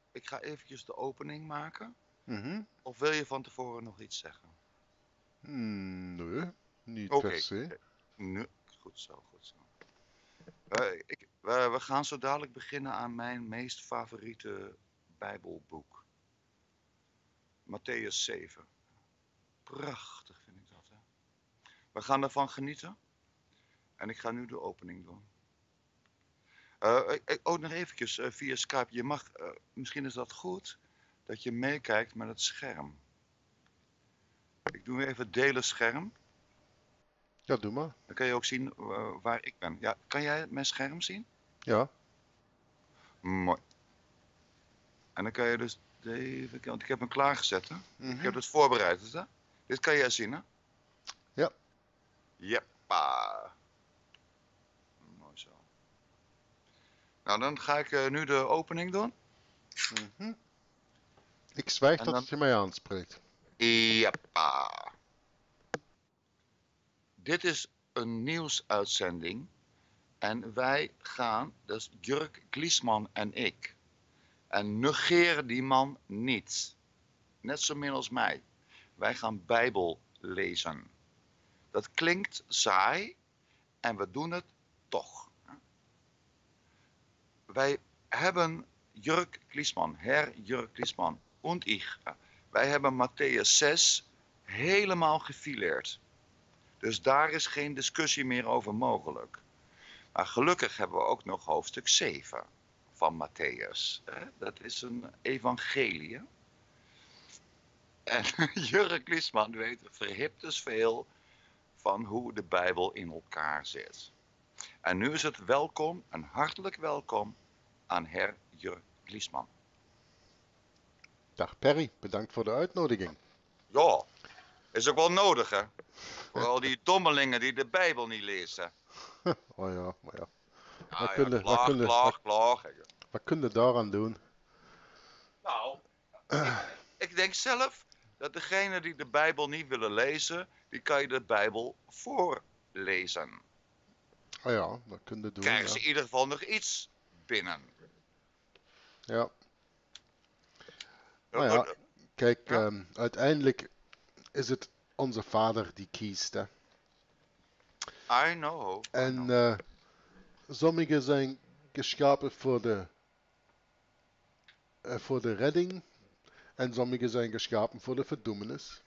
Ik ga eventjes de opening maken. Mhm. Of wil je van tevoren nog iets zeggen? Nee, niet per Oké. se. Nu, goed zo, goed zo. We gaan zo dadelijk beginnen aan mijn meest favoriete Bijbelboek. Matthäus 7. Prachtig vind ik dat, hè? We gaan ervan genieten. En ik ga nu de opening doen. Nog eventjes via Skype. Je mag, misschien is dat goed, dat je meekijkt met het scherm. Ik doe even delen scherm. Ja, doe maar. Dan kan je ook zien waar ik ben. Ja, kan jij mijn scherm zien? Ja. Mooi. En dan kan je dus even kijken, want ik heb hem klaargezet, hè? Ik heb Mhm. het voorbereid, hè? Dit kan jij zien, hè? Ja. Jeppa. Mooi zo. Nou, dan ga ik nu de opening doen. Mhm. Ik zwijg En tot dan... je mij aanspreekt. Jeppa. Dit is een nieuwsuitzending. En wij gaan, dus Jurk Kliesman en ik. En negeer die man niet. Net zo min als mij. Wij gaan Bijbel lezen. Dat klinkt saai en we doen het toch. Wij hebben Jurk Kliesman, Herr Jurk Kliesman und ich. Wij hebben Matthäus 6 helemaal gefileerd. Dus daar is geen discussie meer over mogelijk. Maar gelukkig hebben we ook nog hoofdstuk 7 van Matthäus. Dat is een evangelie. En Jurk Kliesman weet verhiptes veel van hoe de Bijbel in elkaar zit. En nu is het welkom, een hartelijk welkom aan Herr Jurk Kliesman. Dag Perry, bedankt voor de uitnodiging. Ja, is ook wel nodig, hè? Vooral die dommelingen die de Bijbel niet lezen. Oh ja, maar ja. Ja, ja, klaag, Wat, klaag, klaag. wat kun je daaraan doen? Nou, ik denk zelf dat degene die de Bijbel niet willen lezen, die kan je de Bijbel voorlezen. Oh ja, dat kun je doen, Krijgen ja. ze in ieder geval nog iets binnen. Ja, maar ja, kijk, Ja, uiteindelijk is het onze vader die kiest, hè. I know, I En know. sommigen zijn geschapen voor de redding en sommigen zijn geschapen voor de verdoemenis.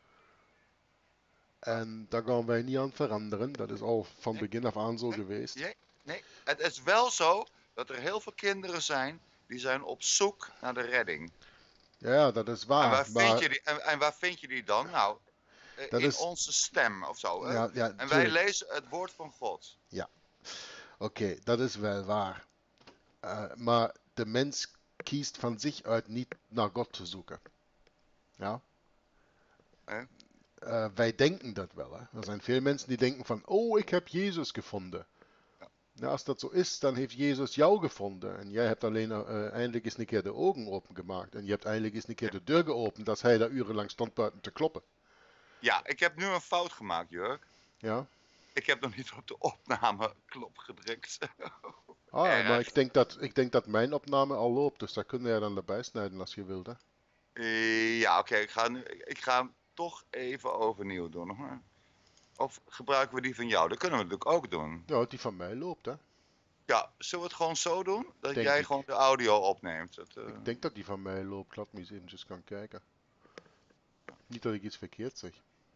En daar gaan wij niet aan veranderen. Dat is al van Nee, begin af aan zo nee, geweest. nee, nee. Het is wel zo dat er heel veel kinderen zijn die zijn op zoek naar de redding. Ja, dat is En waar. waar vind Maar je die, en waar vind je die dan? Nou, dat in is, onze stem of zo. Hè? ja, ja, En wij tuurlijk. lezen het woord van God. Ja, oké, dat is wel waar. Maar de mens kiest van zich uit niet naar God te zoeken. Ja? Hè? Wij denken dat wel. Hè? Er zijn veel mensen die denken van, oh, ik heb Jezus gevonden. Ja. Nou, als dat zo is, dan heeft Jezus jou gevonden. En jij hebt alleen eindelijk eens een keer de ogen opengemaakt. En je hebt eindelijk eens een keer de deur geopend, als hij daar urenlang stond buiten te kloppen. Ja, ik heb nu een fout gemaakt, Jurk. Ja? Ik heb nog niet op de opnameknop gedrukt. Ah, maar Erg. ik denk dat mijn opname al loopt, dus daar kun je dan erbij snijden als je wilt. Hè? Ja, oké, ik ga hem toch even overnieuw doen, hoor. Of gebruiken we die van jou? Dat kunnen we natuurlijk ook doen. Ja, die van mij loopt, hè? Ja, zullen we het gewoon zo doen? Dat Denk jij gewoon ik. de audio opneemt. Ik denk dat die van mij loopt. Laat me eens eventjes gaan kijken. Niet dat ik iets verkeerd zeg.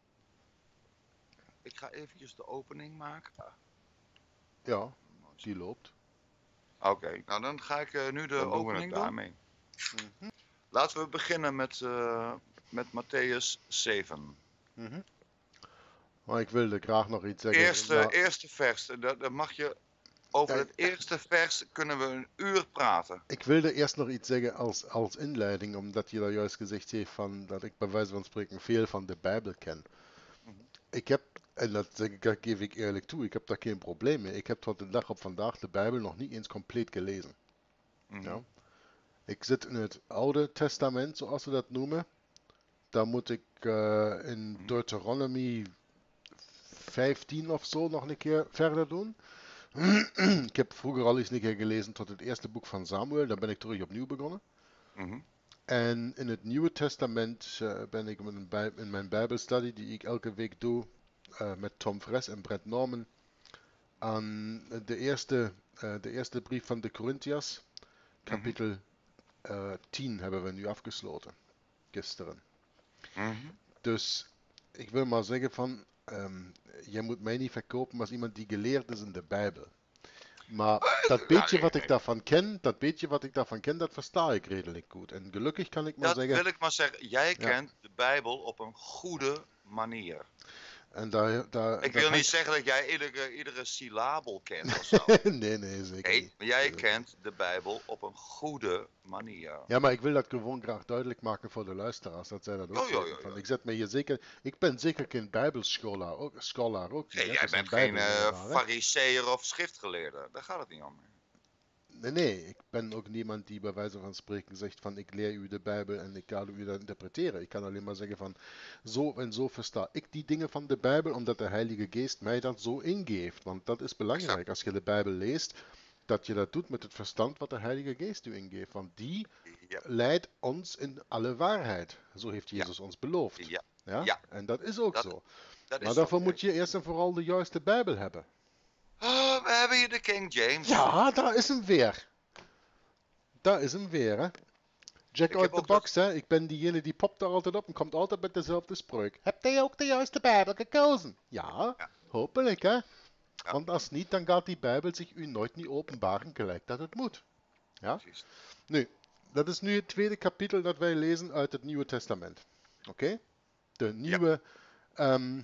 Ik ga eventjes de opening maken. Ja, Mooi zo. die loopt. Oké, nou dan ga ik nu de Dan doen we het opening doen. daarmee. Mhm, Laten we beginnen met Matthäus 7. mhm. Maar ik wilde graag nog iets zeggen. Eerste vers. Dan mag je, over Ja, het eerste vers kunnen we een uur praten. ik wilde eerst nog iets zeggen als inleiding, omdat je daar juist gezegd heeft van, dat ik bij wijze van spreken veel van de Bijbel ken. Mhm. Ik heb, en dat geef ik eerlijk toe, ik heb daar geen probleem mee. Ik heb tot de dag op vandaag de Bijbel nog niet eens compleet gelezen. Mhm. Ja? Ik zit in het Oude Testament, zoals we dat noemen. Daar moet ik in Mhm. Deuteronomy 15 of zo nog een keer verder doen. Ik heb vroeger al eens een keer gelezen tot het eerste boek van Samuel. Daar ben ik terug opnieuw begonnen. Mhm. En in het Nieuwe Testament ben ik in mijn Bijbelstudie, die ik elke week doe, met Tom Vress en Brett Norman, aan de eerste brief van de Corinthiërs, kapitel 10 hebben we nu afgesloten, gisteren. Mhm. Dus ik wil maar zeggen van, jij moet mij niet verkopen als iemand die geleerd is in de Bijbel. Maar dat beetje wat ik daarvan ken, dat versta ik redelijk goed. En gelukkig kan ik maar Dat zeggen, wil ik maar zeggen. Jij ja, kent de Bijbel op een goede manier. en Ik dat wil niet hangt... zeggen dat jij iedere syllabel kent of zo. Nee, zeker Nee, niet. maar jij kent de Bijbel op een goede manier. Ja, maar ik wil dat gewoon graag duidelijk maken voor de luisteraars, dat zij dat ook Jo, weten. Van, ik zet me hier zeker, ik ben zeker geen bijbelscholaar ook niet. Nee, Het jij is een bent geen bijbelleraar, hè? fariseer of schriftgeleerde. Daar gaat het niet om. Nee, ik ben ook niemand die bij wijze van spreken zegt van ik leer u de Bijbel en ik ga u dat interpreteren. Ik kan alleen maar zeggen van zo en zo versta ik die dingen van de Bijbel, omdat de Heilige Geest mij dat zo ingeeft. Want dat is belangrijk als je de Bijbel leest, dat je dat doet met het verstand wat de Heilige Geest u ingeeft. Want die Ja, leidt ons in alle waarheid. Zo heeft ja, Jezus ons beloofd. ja, Ja? ja. En dat is ook Dat, zo. dat Maar is zo. daarvoor moet je eerst en vooral de juiste Bijbel hebben. We hebben hier de King James. Ja, daar is hem weer. Daar is hem weer, hè. Jack Ik uit heb de ook box, hè. Ik ben diegene die popt er altijd op en komt altijd met dezelfde spreuk. Hebt jij ook de juiste Bijbel gekozen? Ja, Ja, hopelijk, hè. ja, Want als niet, dan gaat die Bijbel zich u nooit niet openbaren gelijk dat het moet. Ja? precies. Nu, dat is nu het tweede kapitel dat wij lezen uit het Nieuwe Testament. Oké? De Ja, nieuwe, ehm,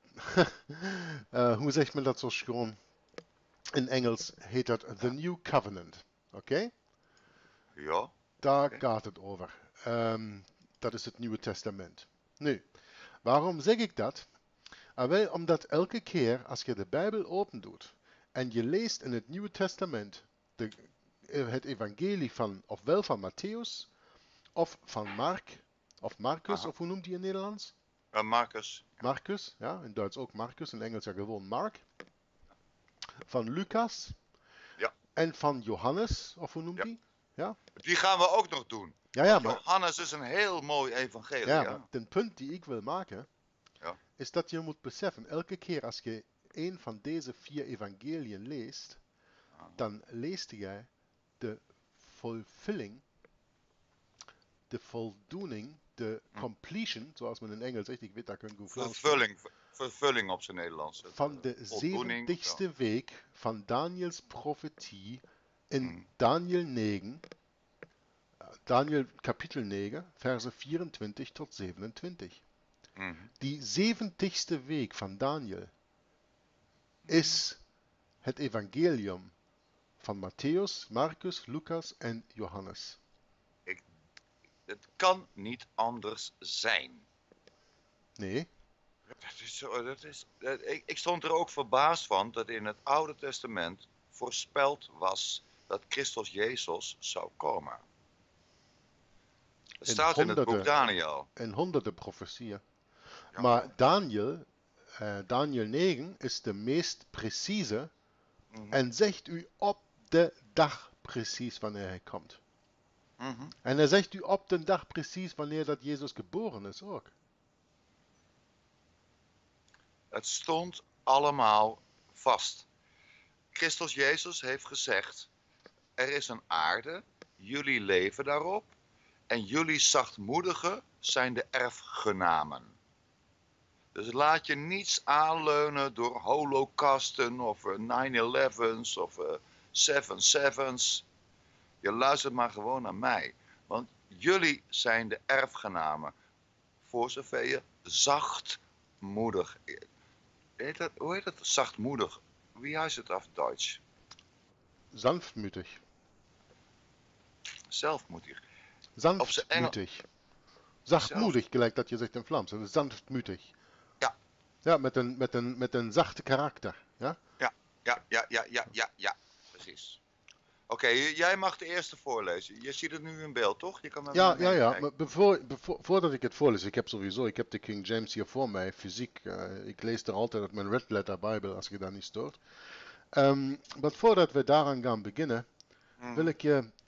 hoe zegt men dat zo schoon? In Engels heet dat The New Covenant. Oké? ja. Daar Oké. gaat het over. Dat is het Nieuwe Testament. Nu, waarom zeg ik dat? Wel, omdat elke keer als je de Bijbel opendoet en je leest in het Nieuwe Testament het evangelie van, ofwel van Matthäus, of van Mark, of Marcus, Aha. of hoe noemt hij in Nederlands? Marcus. Ja. Marcus, ja, in Duits ook Marcus, in Engels ja gewoon Mark. Van Lucas Ja, en van Johannes, of hoe noemt ja. hij? Ja, Die gaan we ook nog doen. ja, Want maar, Johannes is een heel mooi evangelie. ja, maar Ja. ten punt die ik wil maken, Ja. is dat je moet beseffen, elke keer als je een van deze 4 evangeliën leest, dan leest jij de fulfilling, de voldoening, de completion, zoals men in Engels zegt, ik weet dat ik een goed Vlaams spreek, Vervulling op zijn Nederlands. van de Voldoening. 70ste week van Daniels profetie in Mm. Daniel 9, Daniel kapitel 9, verse 24 tot 27. Mhm. Die 70ste week van Daniel is het evangelium van Matthäus, Marcus, Lucas en Johannes. Het kan niet anders zijn. Nee, Dat is zo, ik stond er ook verbaasd van dat in het Oude Testament voorspeld was dat Christus Jezus zou komen. Het staat in het boek Daniel. en honderden profetieën. Ja. Maar Daniel 9 is de meest precieze Mhm. en zegt u op de dag precies wanneer hij komt. Mhm. En hij zegt u op de dag precies wanneer dat Jezus geboren is ook. Het stond allemaal vast. Christus Jezus heeft gezegd, er is een aarde, jullie leven daarop en jullie zachtmoedigen zijn de erfgenamen. Dus laat je niets aanleunen door holocausten of 9/11's of 7/7's. Je luistert maar gewoon naar mij. Want jullie zijn de erfgenamen. Voor zover je zachtmoedig. Hoe heet dat? Zachtmoedig. Wie heißt het auf Deutsch? Sanftmütig. Zelfmoedig. Sanftmütig. Zachtmoedig, gelijk dat je zegt in Vlaams. Dat is sanftmütig. Ja. Ja, met een zachte karakter. Ja? Ja. Precies. Oké, jij mag de eerste voorlezen. Je ziet het nu in beeld, toch? Je kan naar Ja, mij kijken. maar voordat ik het voorlees, ik heb de King James hier voor mij, fysiek. Ik lees er altijd uit mijn Red Letter Bible, als je dat niet stoort. Maar voordat we daaraan gaan beginnen, wil ik je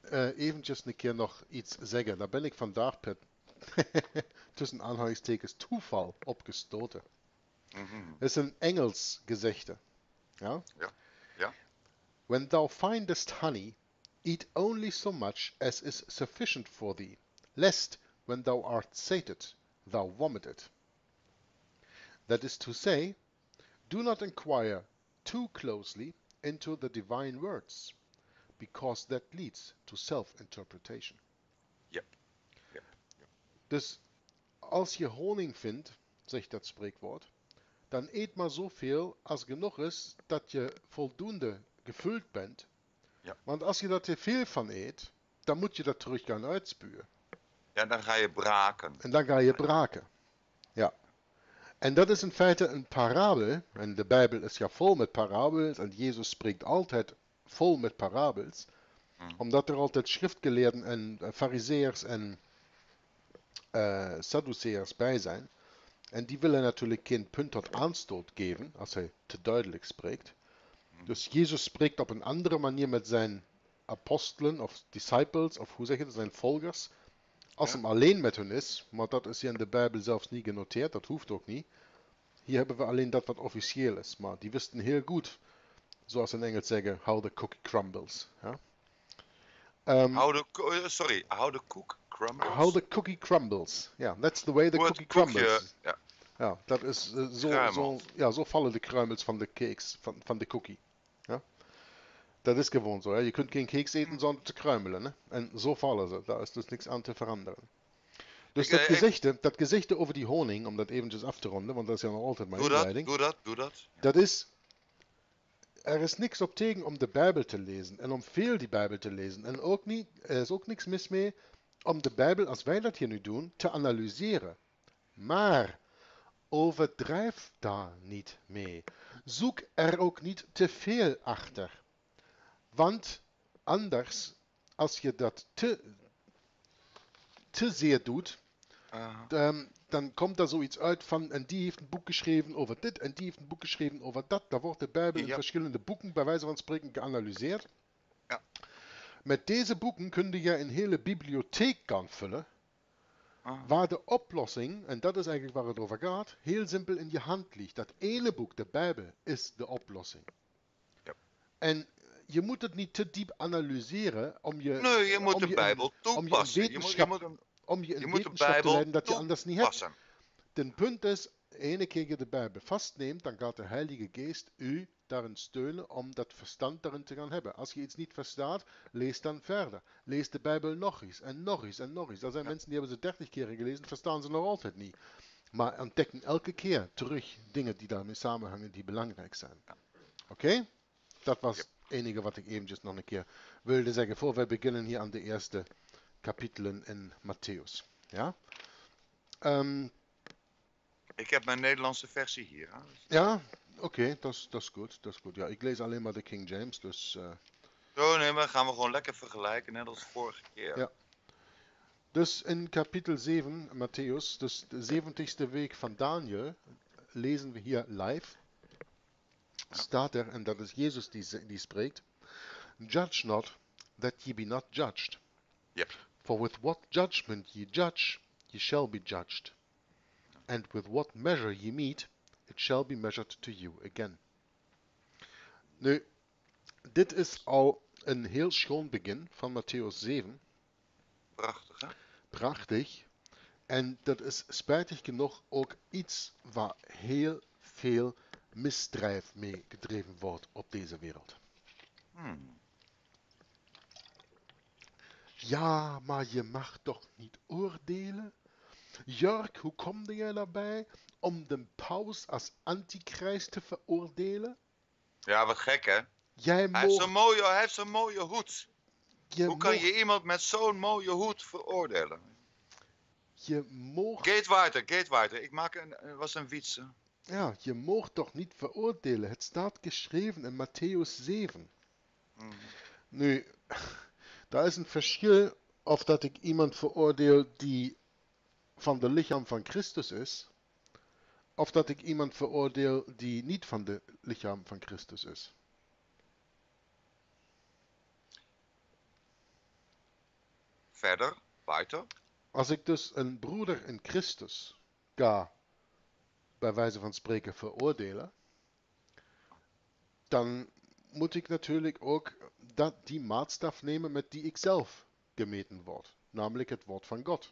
eventjes een keer nog iets zeggen. Daar ben ik vandaag per tussen aanhalingstekens toeval opgestoten. Mhm. Het is een Engels gezegde. Ja? Ja. Ja. When thou findest honey, eat only so much as is sufficient for thee, lest when thou art sated, thou vomit it. That is to say, do not inquire too closely into the divine words, because that leads to self-interpretation. Yep. Yep. Dus als je honing vindt, zegt dat spreekwoord, dan eet maar zoveel als genoeg is dat je voldoende gevuld bent. Ja. Want als je er te veel van eet, dan moet je dat terug gaan uitspuwen. Ja, dan ga je braken. En dan ga je braken. Ja. En dat is in feite een parabel. En de Bijbel is ja vol met parabels. En Jezus spreekt altijd vol met parabels. Omdat er altijd schriftgeleerden en fariseërs en Sadduceërs bij zijn. En die willen natuurlijk geen punt tot aanstoot geven als hij te duidelijk spreekt. Dus Jezus spreekt op een andere manier met zijn apostelen of disciples, of hoe zeg je dat, zijn volgers. Als hem alleen met hun is, maar dat is hier in de Bijbel zelfs niet genoteerd, dat hoeft ook niet. Hier hebben we alleen dat wat officieel is, maar die wisten heel goed, zoals in Engels zeggen, how the cookie crumbles. Ja? How the cook crumbles. How the cookie crumbles. Ja, that's the way the Hoe cookie het koekje, crumbles. ja. Ja, dat is zo vallen de kruimels van de cakes, van de cookie. Ja? Dat is gewoon zo. Hè? Je kunt geen cakes eten zonder te kruimelen. Hè? En zo vallen ze. Daar is dus niks aan te veranderen. Dus dat gezegde over die honing, om dat eventjes af te ronden, want dat is ja nog altijd mijn inleiding. Doe dat. Ja. Dat is, er is niks op tegen om de Bijbel te lezen en om veel die Bijbel te lezen. En ook niet, er is ook niks mis mee om de Bijbel, als wij dat hier nu doen, te analyseren. Maar overdrijf daar niet mee. Zoek er ook niet te veel achter. Want anders, als je dat te zeer doet, dan komt er zoiets uit van, en die heeft een boek geschreven over dit, en die heeft een boek geschreven over dat. Daar wordt de Bijbel in verschillende boeken, bij wijze van spreken, geanalyseerd. Ja. Met deze boeken kun je een hele bibliotheek gaan vullen, waar de oplossing, en dat is eigenlijk waar het over gaat, heel simpel in je hand ligt. Dat ene boek, de Bijbel, is de oplossing. Ja. En je moet het niet te diep analyseren om je... Nee, je moet de Bijbel toepassen. Om je in wetenschap te leiden dat je anders niet hebt. Passen. Den punt is, ene keer je de Bijbel vastneemt, dan gaat de Heilige Geest u daarin steunen om dat verstand daarin te gaan hebben. Als je iets niet verstaat, lees dan verder. Lees de Bijbel nog eens en nog eens en nog eens. Er zijn mensen die hebben ze 30 keer gelezen, verstaan ze nog altijd niet. Maar ontdekken elke keer terug dingen die daarmee samenhangen die belangrijk zijn. Oké? Dat was het enige wat ik eventjes nog een keer wilde zeggen, voor we beginnen hier aan de eerste kapitelen in Matthäus. Ja? Ik heb mijn Nederlandse versie hier. Hè? Ja, oké, dat is goed. Dat is goed. Ja, ik lees alleen maar de King James, dus... Nee, maar gaan we gewoon lekker vergelijken, net als vorige keer. Ja. Dus in kapitel 7, Matthäus, dus de 70ste week van Daniel, lezen we hier live. Staat er, en dat is Jezus die spreekt, Judge not, that ye be not judged. Yep. For with what judgment ye judge, ye shall be judged. And with what measure ye meet, it shall be measured to you again. Nu, dit is al een heel schoon begin van Matthäus 7. Prachtig, hè? Prachtig. En dat is spijtig genoeg ook iets waar heel veel misdrijf mee gedreven wordt op deze wereld. Ja, maar je mag toch niet oordelen? Jörg, hoe kom jij daarbij om de paus als antichrist te veroordelen? Ja, wat gek, hè? Hij heeft zo'n mooie hoed. Hoe kan je iemand met zo'n mooie hoed veroordelen? Gatewater. Ik maak was een wiets. Ja, je mag toch niet veroordelen. Het staat geschreven in Matthäus 7. Nu, daar is een verschil of dat ik iemand veroordeel die van de lichaam van Christus is, of dat ik iemand veroordeel die niet van de lichaam van Christus is. verder, weiter. Als ik dus een broeder in Christus ga, bij wijze van spreken, veroordelen, dan moet ik natuurlijk ook die maatstaf nemen met die ik zelf gemeten word. Namelijk het woord van God.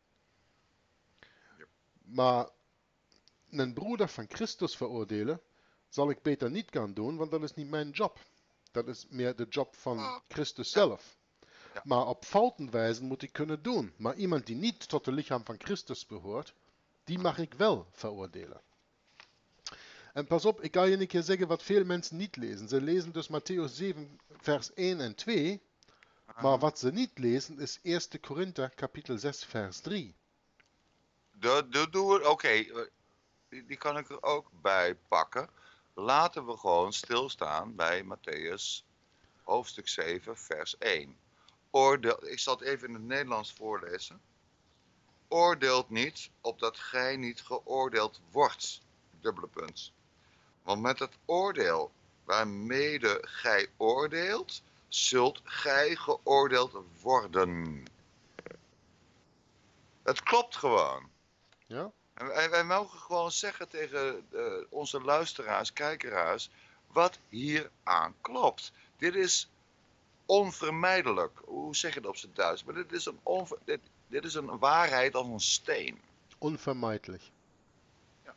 Yep. Maar een broeder van Christus veroordelen, zal ik beter niet gaan doen, want dat is niet mijn job. Dat is meer de job van Christus Ja. zelf. Ja. Maar op fouten wijzen moet ik kunnen doen. Maar iemand die niet tot het lichaam van Christus behoort, die mag ik wel veroordelen. En pas op, ik ga je een keer zeggen wat veel mensen niet lezen. Ze lezen dus Matthäus 7, vers 1 en 2. Maar wat ze niet lezen is 1 Korinther kapitel 6, vers 3. Oké, die kan ik er ook bij pakken. Laten we gewoon stilstaan bij Matthäus hoofdstuk 7, vers 1. Ik zal het even in het Nederlands voorlezen. Oordeelt niet, opdat gij niet geoordeeld wordt. Dubbele punt. Want met het oordeel waarmede gij oordeelt, zult gij geoordeeld worden. Het klopt gewoon. Ja? En wij mogen gewoon zeggen tegen onze luisteraars, kijkeraars, wat hier aan klopt. Dit is onvermijdelijk. Hoe zeg je het op z'n Duits? Maar dit is een waarheid als een steen. Unvermeidlich. Ja.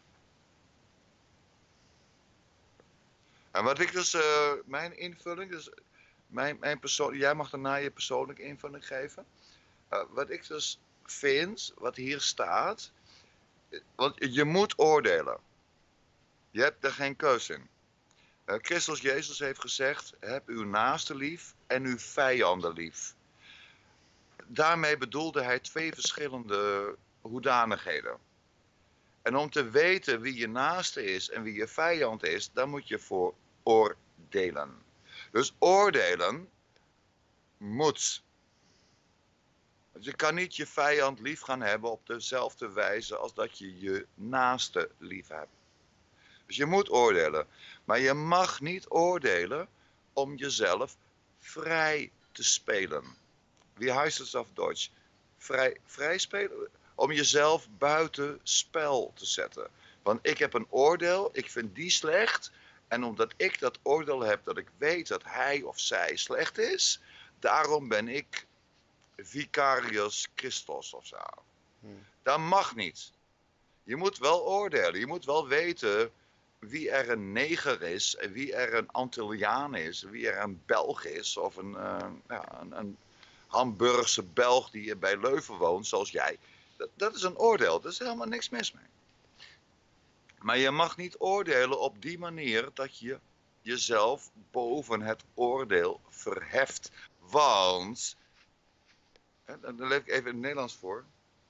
En wat ik dus, mijn invulling, dus mijn persoon, jij mag daarna je persoonlijke invulling geven. Wat ik dus vind, wat hier staat, want je moet oordelen. Je hebt er geen keus in. Christus Jezus heeft gezegd, heb uw naaste lief en uw vijanden lief. Daarmee bedoelde hij twee verschillende hoedanigheden. En om te weten wie je naaste is en wie je vijand is, daar moet je voor oordelen. Dus oordelen moet. Dus je kan niet je vijand lief gaan hebben op dezelfde wijze als dat je je naaste lief hebt. Dus je moet oordelen. Maar je mag niet oordelen om jezelf vrij te spelen. Wie heißt het op Duits? Vrij spelen? Om jezelf buiten spel te zetten. Want ik heb een oordeel, ik vind die slecht. En omdat ik dat oordeel heb dat ik weet dat hij of zij slecht is, daarom ben ik vicarius Christus of zo. Dat mag niet. Je moet wel oordelen. Je moet wel weten wie er een neger is en wie er een Antilliaan is, wie er een Belg is of een Hamburgse Belg die bij Leuven woont, zoals jij. Dat is een oordeel. Daar is helemaal niks mis mee. Maar je mag niet oordelen op die manier dat je jezelf boven het oordeel verheft. Want, dan lees ik even in het Nederlands voor.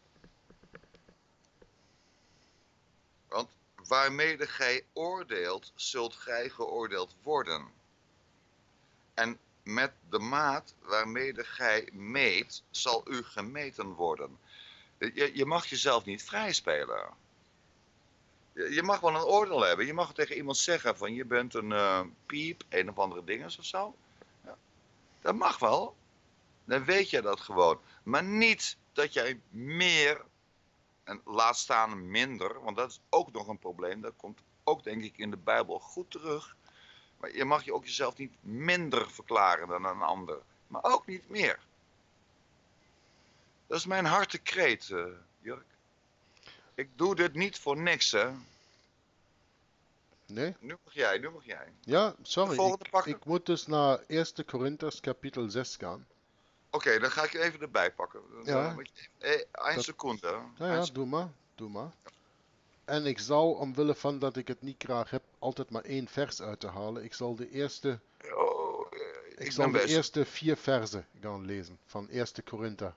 Want waarmede gij oordeelt, zult gij geoordeeld worden. En met de maat waarmede gij meet, zal u gemeten worden. Je mag jezelf niet vrij spelen. Je mag wel een oordeel hebben. Je mag tegen iemand zeggen van je bent een piep, een of andere dinges of zo. Ja, dat mag wel. Dan weet je dat gewoon. Maar niet dat jij meer, en laat staan minder, want dat is ook nog een probleem. Dat komt ook denk ik in de Bijbel goed terug. Maar je mag je ook jezelf niet minder verklaren dan een ander. Maar ook niet meer. Dat is mijn hartekreet, Jurk. Ik doe dit niet voor niks, hè. Nee? Nu mag jij. Ja, De sorry. volgende pakken. Ik moet dus naar 1 Korinther kapitel 6 gaan. Oké, dan ga ik je even erbij pakken. Ja. Een seconde. Ja, doe maar. Doe maar. En ik zal, omwille van dat ik het niet graag heb, altijd maar één vers uit te halen. Ik zal de eerste, Ik ben best. eerste 4 versen gaan lezen van 1 Korinther.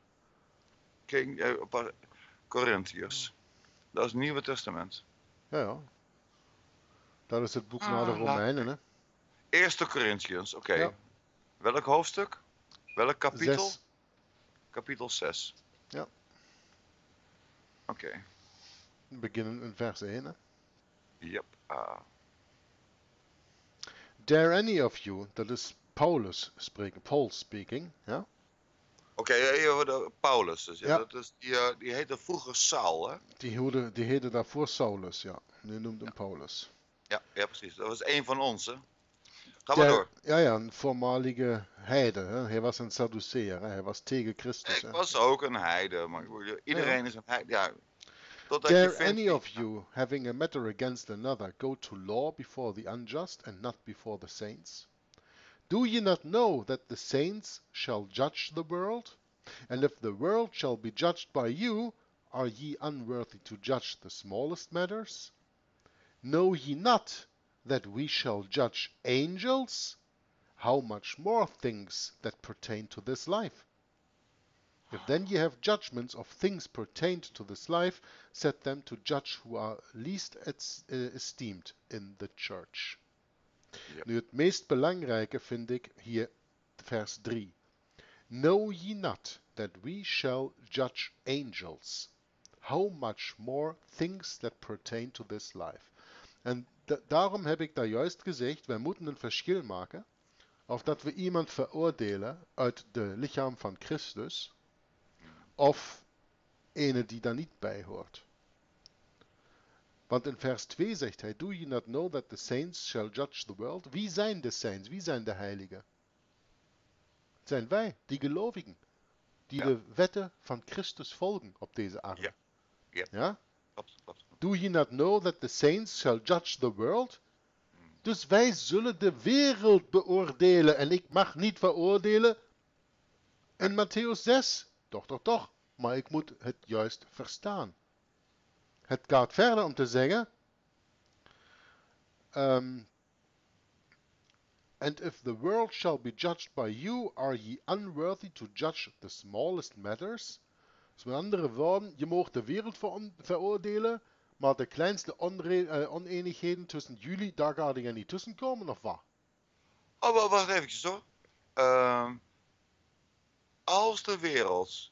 Corinthiërs. Dat is het Nieuwe Testament. Ja. Dat is het boek naar de Romeinen, hè? 1 Corinthians, oké. Ja. Welk hoofdstuk? Welk kapitel? 6. Kapitel 6. Ja. Oké. We beginnen in vers 1, hè? Yep. Dare any of you, dat is Paul speaking, ja? Oké, Paulus. Dus, ja, Ja, dat is, die heette vroeger Saul, hè? die heette daarvoor Saulus, ja. Nu noemt hem Paulus. Ja, precies. Dat was een van ons, hè? Ga maar Ja, door. ja, een voormalige heide. Hè? Hij was een Sadduceer. Hè? Hij was tegen Christus. Ik Hè? was ook een heide, maar Ja, ja. iedereen is een heide. Ja, totdat je Dare vindt any die... of you, having a matter against another, go to law before the unjust and not before the saints? Do ye not know that the saints shall judge the world? And if the world shall be judged by you, are ye unworthy to judge the smallest matters? Know ye not that we shall judge angels? How much more things that pertain to this life? If then ye have judgments of things pertained to this life, set them to judge who are least esteemed in the church. Ja. Nu het meest belangrijke vind ik hier vers 3. Know ye not that we shall judge angels? How much more things that pertain to this life? En daarom heb ik daar juist gezegd, wij moeten een verschil maken. Of dat we iemand veroordelen uit de lichaam van Christus, of ene die daar niet bij hoort. Want in vers 2 zegt hij, do you not know that the saints shall judge the world? Wie zijn de saints? Wie zijn de heiligen? Het zijn wij, die gelovigen, die Ja. de wetten van Christus volgen op deze aarde. Ja. Ja. Ja? Klopt. Do you not know that the saints shall judge the world? Dus wij zullen de wereld beoordelen en ik mag niet veroordelen in Matthäus 6. Toch. Maar ik moet het juist verstaan. Het gaat verder om te zeggen, and if the world shall be judged by you, are ye unworthy to judge the smallest matters? Dus met andere woorden, je mag de wereld veroordelen, maar de kleinste oneenigheden tussen jullie, daar gaat er niet tussen komen, of wat? Oh, wacht eventjes hoor. Als de wereld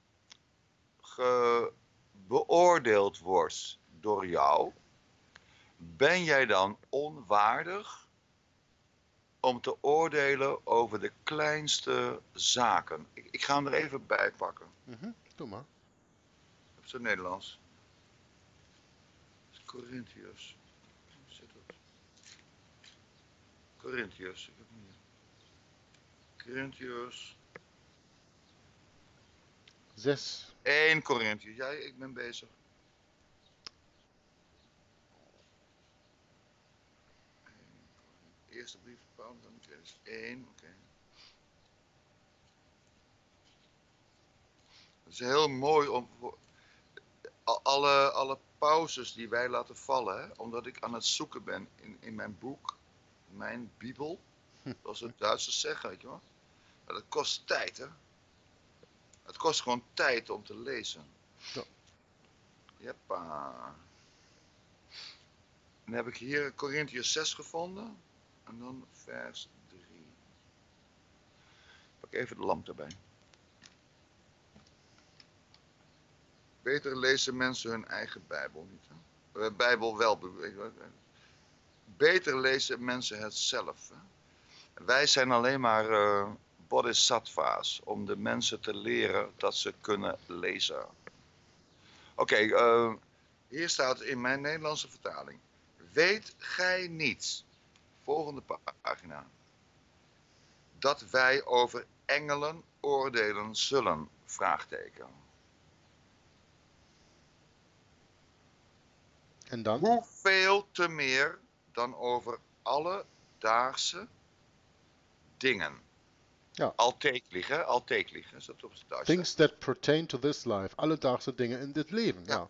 beoordeeld wordt door jou, ben jij dan onwaardig om te oordelen over de kleinste zaken? Ik ga hem er even bij pakken. Doe maar. Op zijn Nederlands. Corinthiërs. Zit het? Corinthiërs. Ik heb hem hier. Corinthiërs. 6. 1 Corinthiërs. Ja, ik ben bezig. Eerste brief van Paulus aan de Corinthiërs. 1, oké. Het is heel mooi om alle pauzes die wij laten vallen, hè, omdat ik aan het zoeken ben in mijn boek, mijn Bijbel, zoals de Duitsers zeggen, weet je wel. Maar dat kost tijd, hè. Het kost gewoon tijd om te lezen. Ja. Jeppa. Dan heb ik hier Corinthiërs 6 gevonden. En dan vers 3. Pak even de lamp erbij. Beter lezen mensen hun eigen Bijbel niet. Hè? Bijbel wel. Beter lezen mensen het zelf. Hè? Wij zijn alleen maar bodhisattva's. Om de mensen te leren dat ze kunnen lezen. Oké, hier staat in mijn Nederlandse vertaling. Weet gij niet, volgende pagina, dat wij over engelen oordelen zullen? Vraagteken. En dan? Hoeveel te meer dan over alledaagse dingen. Ja. Alltäglich, hè? Alltäglich, is dat op het Duits? Things that pertain to this life. Alledaagse dingen in dit leven, ja.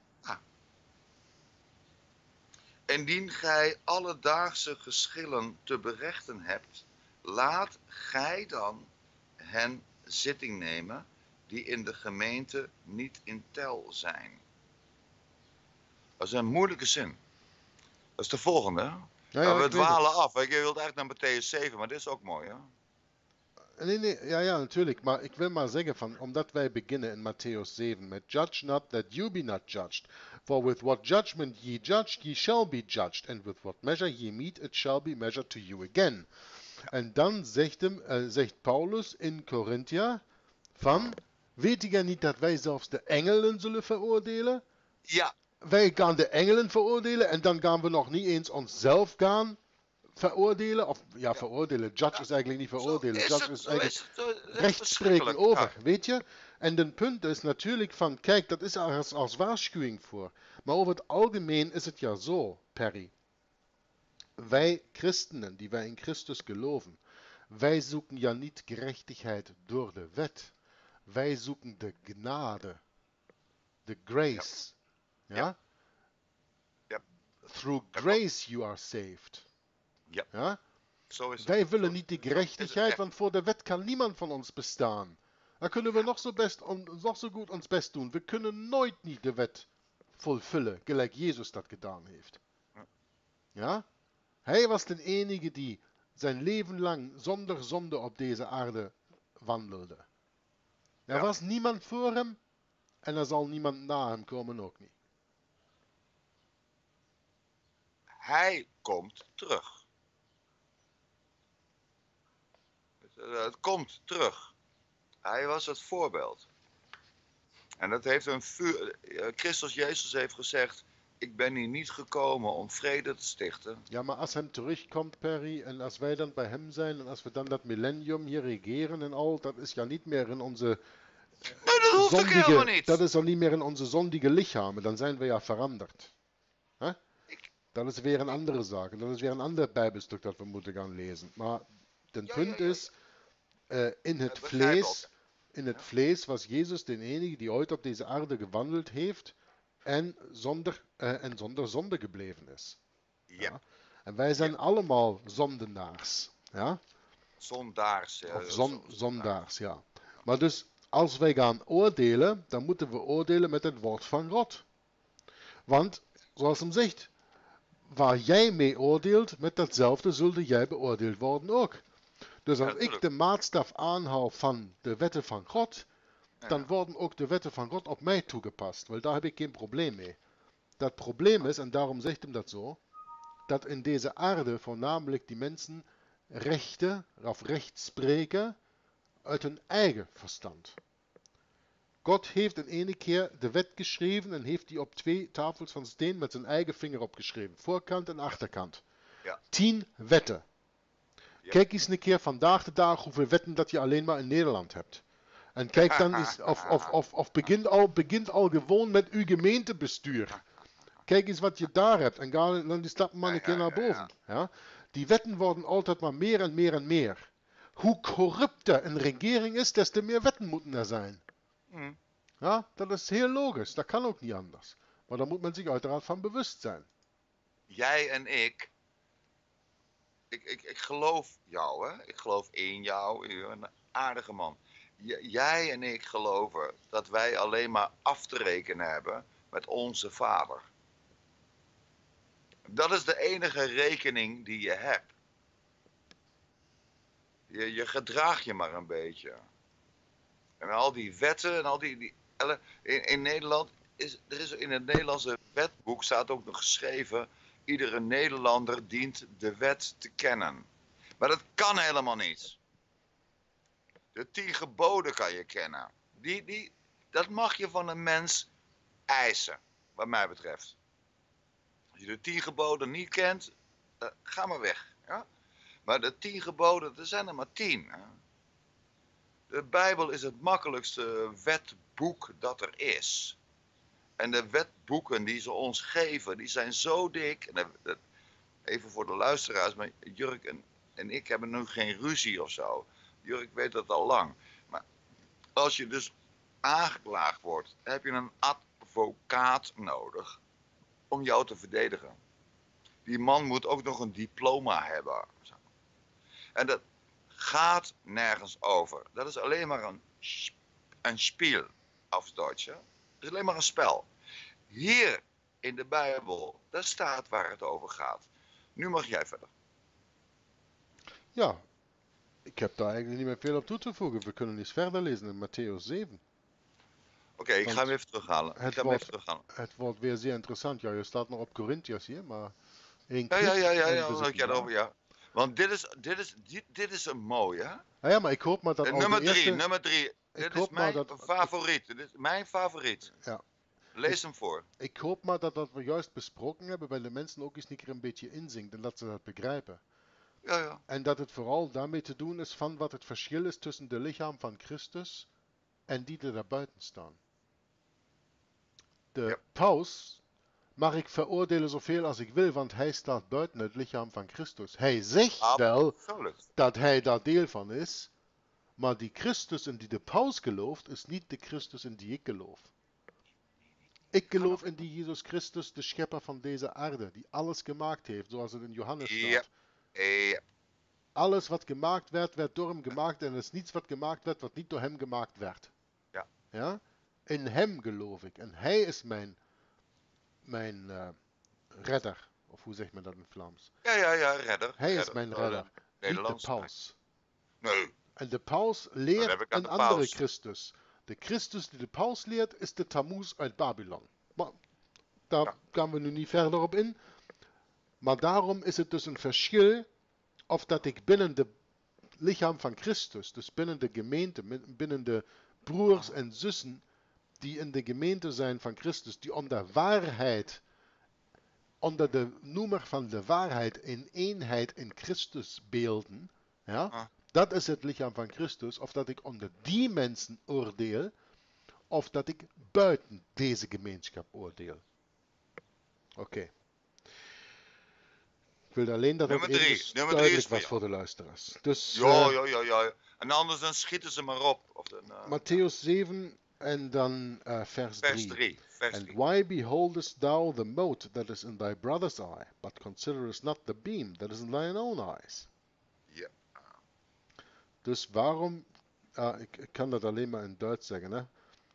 Indien gij alledaagse geschillen te berechten hebt, laat gij dan hen zitting nemen die in de gemeente niet in tel zijn. Dat is een moeilijke zin. Dat is de volgende. Ja, we dwalen af. Je wilt eigenlijk naar Matthäus 7, maar dit is ook mooi, hè? Nee, ja, natuurlijk. Maar ik wil maar zeggen, omdat wij beginnen in Matthäus 7 met Judge not that you be not judged. For with what judgment ye judge, ye shall be judged. And with what measure ye meet, it shall be measured to you again. En dan zegt Paulus in Korinther, van, weet jij niet dat wij zelfs de engelen zullen veroordelen? Ja, Wij gaan de engelen veroordelen en dan gaan we nog niet eens onszelf gaan veroordelen. Of ja, veroordelen. Judge is eigenlijk niet zo veroordelen. is Judge het. is Zo eigenlijk is het. Het is rechtspreken verschrikkelijk. over, Ja. weet je? En het punt is natuurlijk van, kijk, dat is er als waarschuwing voor. Maar over het algemeen is het ja zo, Perry. Wij christenen, die wij in Christus geloven, wij zoeken ja niet gerechtigheid door de wet. Wij zoeken de genade, de grace. Ja? Ja. Ja. Through Dat klopt. grace you are saved. Ja. Ja? Zo is het. Wij willen Zo niet de is het gerechtigheid, echt. want voor de wet kan niemand van ons bestaan. Dan kunnen we nog zo goed ons best doen. We kunnen nooit niet de wet vervullen, gelijk Jezus dat gedaan heeft. Ja? Hij was de enige die zijn leven lang zonder zonde op deze aarde wandelde. Er Ja. was niemand voor hem en er zal niemand na hem komen ook niet. Hij komt terug. Het komt terug. Hij was het voorbeeld. En dat heeft een vuur. Christus Jezus heeft gezegd: ik ben hier niet gekomen om vrede te stichten. Ja, maar als hem terugkomt, Perry, en als wij dan bij hem zijn en als we dan dat millennium hier regeren en al, dat is ja niet meer in onze Maar dat hoeft ook helemaal niet. dat is al niet meer in onze zondige lichamen, dan zijn we ja veranderd. Huh? Ik- Dat is weer een andere zaak. Dat is weer een ander bijbelstuk dat we moeten gaan lezen. Maar het punt is, in het begrijp vlees, vlees was Jezus de enige die ooit op deze aarde gewandeld heeft en zonder zonde gebleven is. Ja, En wij zijn allemaal zondenaars. Ja? zondaars. Of zondaars, ja. Maar dus, als wij gaan oordelen, dan moeten we oordelen met het woord van God. Want, zoals hem zegt, waar jij mee oordeelt, met datzelfde zult jij beoordeeld worden ook. Dus als ik natuurlijk. de maatstaf aanhoud van de wetten van God, dan Ja. worden ook de wetten van God op mij toegepast. Want daar heb ik geen probleem mee. Dat probleem is, en daarom zegt hem dat zo, dat in deze aarde voornamelijk die mensen rechten of recht spreken uit hun eigen verstand. God heeft in ene keer de wet geschreven en heeft die op 2 tafels van steen met zijn eigen vinger opgeschreven. Voorkant en achterkant. Ja. 10 wetten. Ja. Kijk eens een keer vandaag de dag hoeveel wetten dat je alleen maar in Nederland hebt. En kijk dan eens, of begint al gewoon met uw gemeentebestuur. Kijk eens wat je daar hebt en ga dan die stap maar een keer naar boven. Ja? Die wetten worden altijd maar meer en meer en meer. Hoe corrupter een regering is, des te meer wetten moeten er zijn. Hm. Ja, dat is heel logisch, dat kan ook niet anders. Maar daar moet men zich uiteraard van bewust zijn. Jij en ik geloof jou, hè? Ik geloof in jou, je bent een aardige man. Jij en ik geloven dat wij alleen maar af te rekenen hebben met onze Vader. Dat is de enige rekening die je hebt. Je gedraagt je maar een beetje. En al die wetten en al in Nederland in het Nederlandse wetboek staat ook nog geschreven: iedere Nederlander dient de wet te kennen. Maar dat kan helemaal niet. De 10 geboden kan je kennen. Dat mag je van een mens eisen, wat mij betreft. Als je de 10 geboden niet kent, ga maar weg. Ja? Maar de 10 geboden, er zijn er maar 10. Hè? De Bijbel is het makkelijkste wetboek dat er is. En de wetboeken die ze ons geven, die zijn zo dik. Even voor de luisteraars, maar Jurk en ik hebben nu geen ruzie of zo. Jurk weet dat al lang. Maar als je dus aangeklaagd wordt, heb je een advocaat nodig om jou te verdedigen. Die man moet ook nog een diploma hebben. En dat gaat nergens over. Dat is alleen maar een spiel, auf Deutsch. Dat is alleen maar een spel. Hier in de Bijbel, daar staat waar het over gaat. Nu mag jij verder. Ja, ik heb daar eigenlijk niet meer veel op toe te voegen. We kunnen eens verder lezen in Matthäus 7. Oké, ik ga hem even terughalen. Het wordt weer zeer interessant. Ja, je staat nog op Corinthians hier, maar... Ja. Want dit is een mooie, hè? Ja, maar ik hoop maar dat Nummer 3. Dit is hoop maar mijn dat... favoriet. Dit is mijn favoriet. Ja. Lees hem voor. Ik hoop maar dat we juist besproken hebben, bij de mensen ook eens een keer een beetje inzinkt en dat ze dat begrijpen. Ja, ja. En dat het vooral daarmee te doen is van wat het verschil is tussen de lichaam van Christus en die er daarbuiten staan. De Ja. paus mag ik veroordelen zoveel als ik wil, want hij staat buiten het lichaam van Christus. Hij zegt wel Absoluut. dat hij daar deel van is, maar die Christus in die de paus gelooft, is niet de Christus in die ik geloof. Ik geloof in die Jezus Christus, de schepper van deze aarde, die alles gemaakt heeft, zoals het in Johannes staat. Ja. Alles wat gemaakt werd, werd door hem gemaakt en er is niets wat gemaakt werd, wat niet door hem gemaakt werd. Ja. Ja? In hem geloof ik en hij is mijn redder, of hoe zegt men dat in Vlaams? Ja, redder. Hij is redder. mijn redder, niet de Nederlands. paus. Nee. En de paus Dat heb leert ik aan een de andere paus. Christus. De Christus die de paus leert is de Tammuz uit Babylon. Maar daar gaan we nu niet verder op in. Maar daarom is het dus een verschil of dat ik binnen de lichaam van Christus, dus binnen de gemeente, binnen de broers en zussen die in de gemeente zijn van Christus, die onder waarheid, onder de noemer van de waarheid in eenheid in Christus beelden, ja, dat is het lichaam van Christus, of dat ik onder die mensen oordeel, of dat ik buiten deze gemeenschap oordeel. Oké. Ik wil alleen dat het Nummer drie. even Nummer drie duidelijk is voor was jou. voor de luisteraars. Dus Ja. En anders dan schieten ze maar op. Of dan, Matthäus 7 en dan vers 3. And why beholdest thou the mote that is in thy brother's eye, but considerest not the beam that is in thine own eyes? Ja. Dus waarom, ik kan dat alleen maar in Duits zeggen, hè?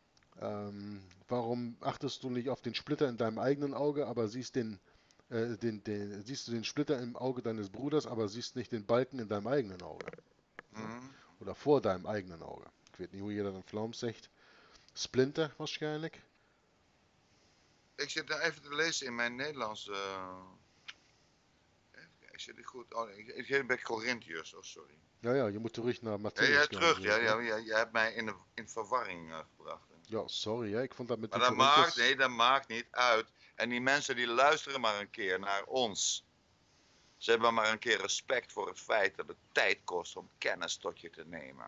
Warum achtest du nicht auf den Splitter in deinem eigenen Auge, aber siehst siehst du den Splitter im Auge deines Bruders, aber siehst nicht den Balken in deinem eigenen Auge? Oder vor deinem eigenen Auge. Ik weet niet hoe je dat in Vlaams zegt. Splinter waarschijnlijk. Ik zit nou even te lezen in mijn Nederlands. Ik zit niet goed. Oh, nee, ik zit bij Corinthians. Oh, sorry. Ja, je moet terug naar Matthäus Ja, gaan. terug. Je hebt mij in verwarring gebracht. Ja, sorry, hè. Ik vond dat met Maar die dat Corinthians... dat maakt niet uit. En die mensen die luisteren maar een keer naar ons. Ze hebben maar een keer respect voor het feit dat het tijd kost om kennis tot je te nemen.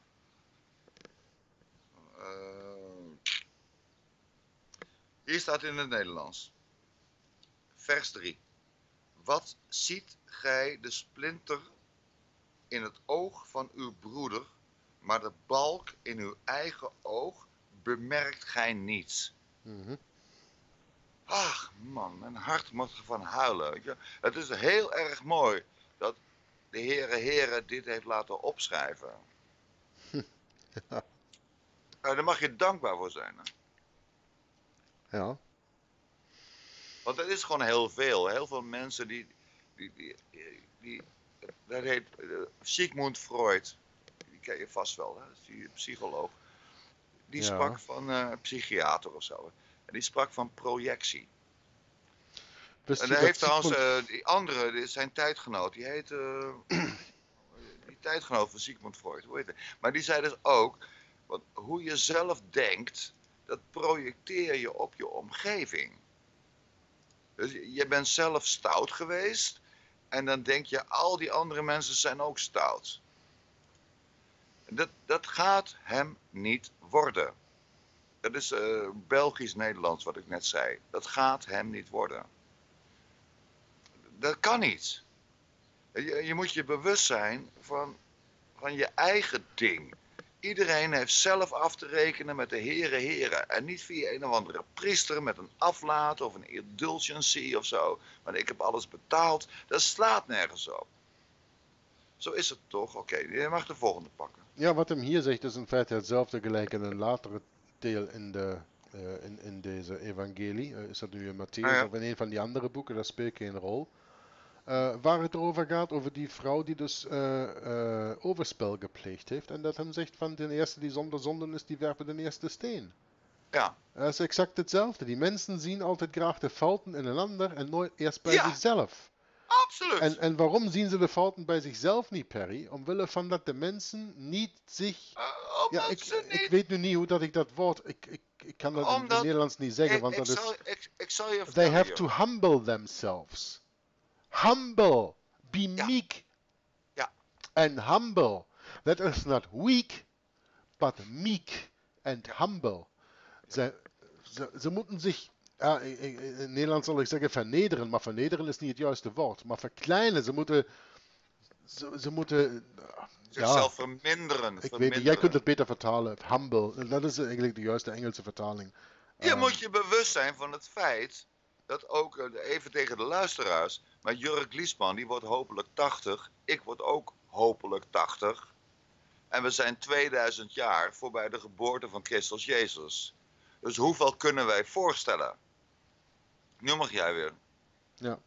Hier staat in het Nederlands. Vers 3. Wat ziet gij de splinter in het oog van uw broeder, maar de balk in uw eigen oog bemerkt gij niets? Ach man, mijn hart moet ervan huilen. Weet je? Het is heel erg mooi dat de Heere dit heeft laten opschrijven. Ja. Daar mag je dankbaar voor zijn. Hè? Ja. Want het is gewoon heel veel. Heel veel mensen die dat heet Sigmund Freud. Die ken je vast wel, hè? Dat is die psycholoog. Die sprak van psychiater of zo. En die sprak van projectie. En hij heeft trouwens die andere, zijn tijdgenoot, die heet die tijdgenoot van Sigmund Freud, hoe heet het? Maar die zei dus ook, want hoe je zelf denkt, dat projecteer je op je omgeving. Dus je bent zelf stout geweest en dan denk je, al die andere mensen zijn ook stout. Dat gaat hem niet worden. Dat is Belgisch-Nederlands wat ik net zei. Dat gaat hem niet worden. Dat kan niet. Je moet je bewust zijn van je eigen ding. Iedereen heeft zelf af te rekenen met de Heere. En niet via een of andere priester met een aflaat of een indulgency of zo. Want ik heb alles betaald. Dat slaat nergens op. Zo is het toch? Oké, je mag de volgende pakken. Ja, wat hem hier zegt is in feite hetzelfde gelijk in een latere deel in deze evangelie. Is dat nu in Matthäus of in een van die andere boeken? Dat speelt geen rol. Waar het erover gaat, over die vrouw die dus overspel gepleegd heeft. En dat hem zegt van de eerste die zonder zonden is, die werpen de eerste steen. Ja. Dat is exact hetzelfde. Die mensen zien altijd graag de fouten in een ander en nooit eerst bij zichzelf. Absoluut. En waarom zien ze de fouten bij zichzelf niet, Perry? Omwille van dat de mensen niet zich Ja, Omdat ze ik niet... weet nu niet hoe dat ik dat woord... Ik kan dat in het Omdat... Nederlands niet zeggen, want dat is... Ik zal je They vertellen, have Jurk. to humble themselves. Humble. Be Ja, meek ja, and humble. That is not weak, but meek and ja, humble. ja. Ze moeten zich, ja, in Nederland zal ik zeggen vernederen, maar vernederen is niet het juiste woord. Maar verkleinen, ze moeten, ja, Zichzelf verminderen, ik weet niet, jij kunt verminderen. het beter vertalen, humble. Dat is eigenlijk de juiste Engelse vertaling. Je Ehm, moet je bewust zijn van het feit dat ook, even tegen de luisteraars, maar Jurk Liesman die wordt hopelijk 80, ik word ook hopelijk 80. En we zijn 2000 jaar voorbij de geboorte van Christus Jezus. Dus hoeveel kunnen wij voorstellen? Nu mag jij weer. ja.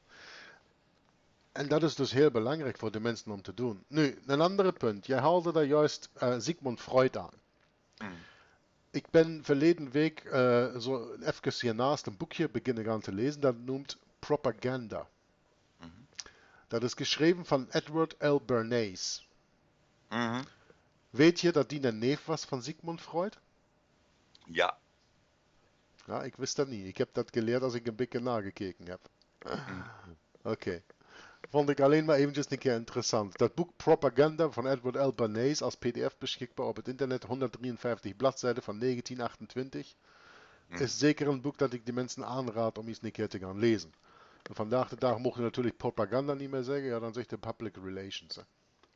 En dat is dus heel belangrijk voor de mensen om te doen. Nu, een andere punt. Jij haalde daar juist Sigmund Freud aan. Hm. Ik ben verleden week zo even hiernaast een boekje beginnen gaan te lezen dat noemt Propaganda. Mhm. Dat is geschreven van Edward L. Bernays. Mhm. Weet je dat die een neef was van Sigmund Freud? Ja. Ja, ik wist dat niet. Ik heb dat geleerd als ik een beetje nagekeken heb. Hm. Oké. Vond ik alleen maar eventjes een keer interessant. Dat boek Propaganda van Edward L. Bernays als pdf beschikbaar op het internet, 153 bladzijden van 1928, Hm. is zeker een boek dat ik de mensen aanraad om eens een keer te gaan lezen. En vandaag de dag mocht je natuurlijk propaganda niet meer zeggen, ja dan zegt je public relations. Hè.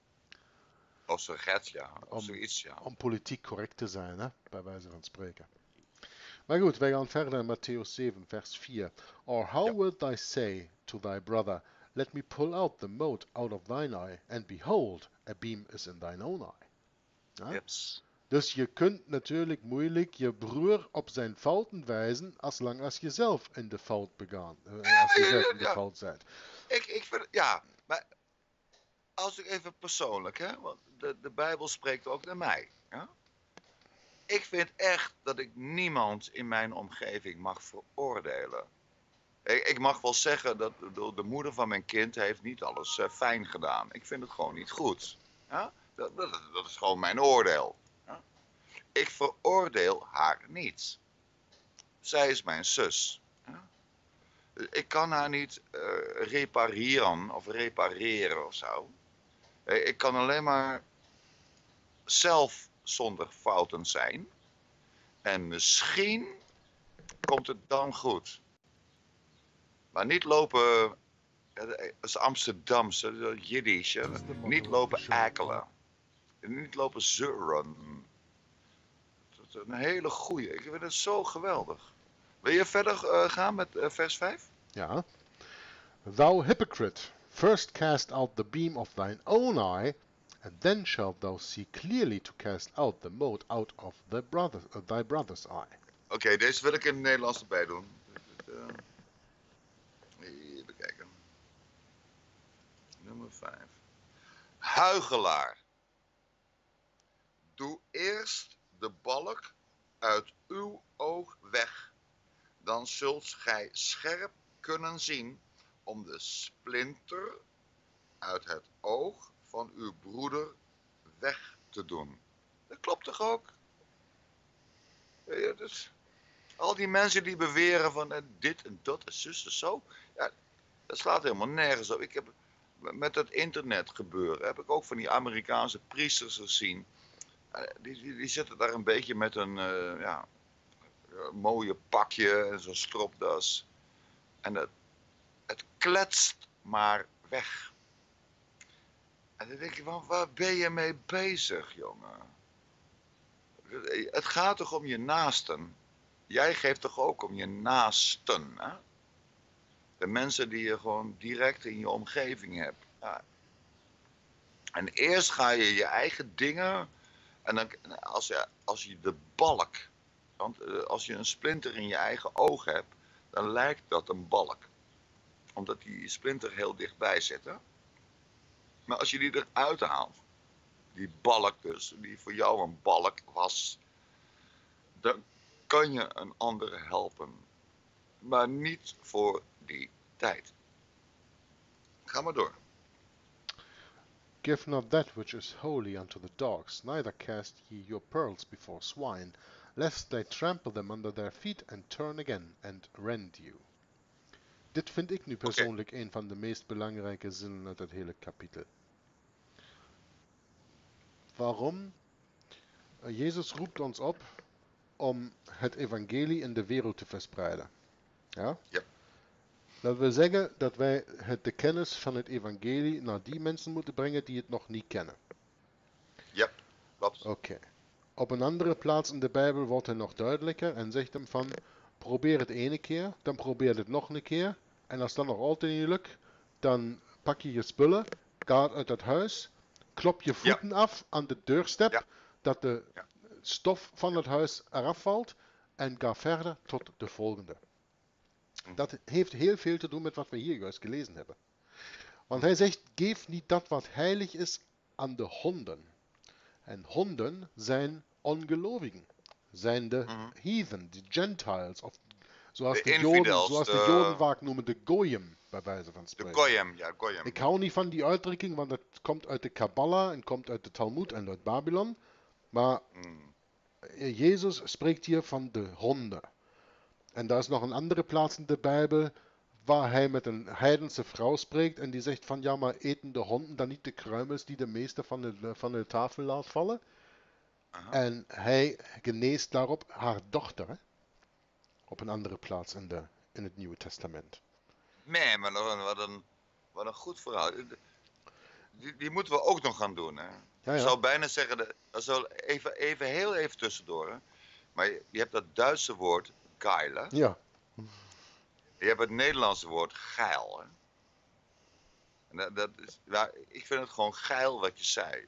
Of zo gaat, ja. Of Om, zoiets, ja. om politiek correct te zijn, hè, bij wijze van spreken. Maar goed, wij gaan verder in Matthäus 7, vers 4. Or Ja. how wilt thou say to thy brother, let me pull out the mote out of thine eye, and behold, a beam is in thine own eye. Ja? Yes. Dus je kunt natuurlijk moeilijk je broer op zijn fouten wijzen, als lang als je zelf in de fout begaan, Ja, als je zelf in de ja. fout bent. Ik vind, ja, maar als ik even persoonlijk, hè, want de Bijbel spreekt ook naar mij. Ja? Ik vind echt dat ik niemand in mijn omgeving mag veroordelen. Ik mag wel zeggen dat de moeder van mijn kind heeft niet alles fijn gedaan. Ik vind het gewoon niet goed. Ja? Dat is gewoon mijn oordeel. Ja? Ik veroordeel haar niet. Zij is mijn zus. Ja? Ik kan haar niet repareren of repareren of zo. Ik kan alleen maar zelf zonder fouten zijn. En misschien komt het dan goed. Maar niet lopen, dat is Amsterdamse, dat Jiddisch, niet lopen akelen. Niet lopen zeuren. Dat is een hele goeie. Ik vind het zo geweldig. Wil je verder gaan met vers 5? Ja. Thou hypocrite, first cast out the beam of thine own eye, and then shalt thou see clearly to cast out the mote out of thy brother's eye. Oké, deze wil ik in het Nederlands erbij doen. Even kijken. Nummer 5. Huigelaar. Doe eerst de balk uit uw oog weg. Dan zult gij scherp kunnen zien om de splinter uit het oog van uw broeder weg te doen. Dat klopt toch ook? Ja, dus, al die mensen die beweren van dit en dat en zus en zo. Ja, dat slaat helemaal nergens op. Ik heb met dat internet gebeuren, heb ik ook van die Amerikaanse priesters gezien. Die zitten daar een beetje met een mooie pakje en zo'n stropdas. En het kletst maar weg. En dan denk je van, waar ben je mee bezig, jongen? Het gaat toch om je naasten? Jij geeft toch ook om je naasten, hè? De mensen die je gewoon direct in je omgeving hebt. Ja. En eerst ga je je eigen dingen... En dan, als je de balk... Want als je een splinter in je eigen oog hebt... dan lijkt dat een balk. Omdat die splinter heel dichtbij zit, hè? Maar als je die eruit haalt... die balk dus, die voor jou een balk was... dan kan je een ander helpen. Maar niet voor die tijd. Ga maar door. Give not that which is holy unto the dogs, neither cast ye your pearls before swine, lest they trample them under their feet and turn again and rend you. Dit vind ik nu Oké. persoonlijk een van de meest belangrijke zinnen uit het hele kapitel. Waarom? Jezus roept ons op om het evangelie in de wereld te verspreiden. Ja? Ja. Dat wil zeggen dat wij de kennis van het evangelie naar die mensen moeten brengen die het nog niet kennen. Ja, klopt. Oké. Op een andere plaats in de Bijbel wordt hij nog duidelijker en zegt hem van, probeer het ene keer, dan probeer het nog een keer. En als dat nog altijd niet lukt, dan pak je je spullen, ga uit het huis, klop je voeten af aan de deurstep, dat de stof van het huis eraf valt en ga verder tot de volgende. Dat heeft heel veel te doen met wat we hier juist gelezen hebben. Want hij zegt, geef niet dat wat heilig is aan de honden. En honden zijn ongelovigen. Zijn de heathen, de Gentiles. Of zoals de Joden vaak noemen, de Goyim, bij wijze van spreken. De Goyim, ja, Goyim. Ik hou niet van die uitdrukking, want het komt uit de Kabbalah en komt uit de Talmud en uit Babylon. Maar Jezus spreekt hier van de honden. En daar is nog een andere plaats in de Bijbel waar hij met een heidense vrouw spreekt en die zegt van ja, maar eten de honden dan niet de kruimels die de meester van de tafel laat vallen? Aha. En hij geneest daarop haar dochter, hè? Op een andere plaats in het Nieuwe Testament. Nee, maar wat een goed verhaal. Die moeten we ook nog gaan doen, hè? Ja. Ik zou bijna zeggen, heel even tussendoor, hè? Maar je hebt dat Duitse woord geile. Ja. Je hebt het Nederlandse woord geil. Hè? En dat is, ik vind het gewoon geil wat je zei.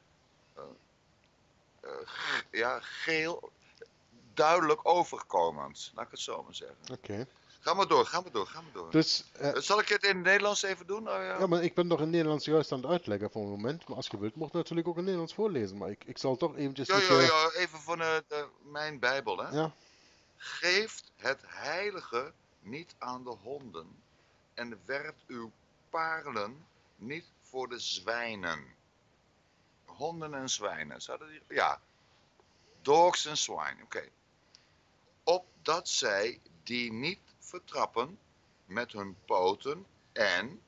Geel, duidelijk overkomend. Laat ik het zo maar zeggen. Oké. Ga maar door. Dus, zal ik het in het Nederlands even doen? Ja, maar ik ben nog in het Nederlands juist aan het uitleggen voor een moment. Maar als je wilt, mocht je natuurlijk ook in het Nederlands voorlezen. Maar ik zal toch eventjes... Ja, even van mijn Bijbel, hè. Ja. Geeft het heilige niet aan de honden en werpt uw parelen niet voor de zwijnen. Honden en zwijnen. Ja. Dogs en swine. Oké. Opdat zij die niet vertrappen met hun poten en,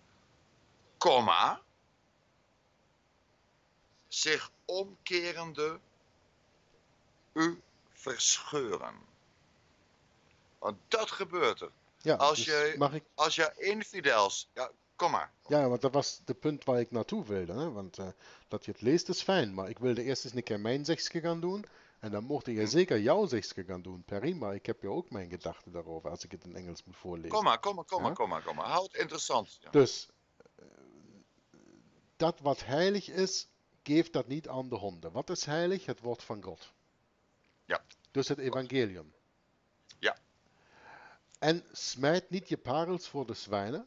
zich omkerende u verscheuren. Want dat gebeurt er. Ja, als je infidels... Ja, kom maar. Ja, want dat was de punt waar ik naartoe wilde. Hè? Want dat je het leest is fijn, maar ik wilde eerst eens een keer mijn zegje gaan doen. En dan mocht je zeker jouw zegje gaan doen, Perry. Maar ik heb je ook mijn gedachten daarover als ik het in Engels moet voorlezen. Kom maar. Houd het interessant. Ja. Dus, dat wat heilig is, geeft dat niet aan de honden. Wat is heilig? Het woord van God. Ja. Dus het evangelium. Ja. En smijt niet je parels voor de zwijnen.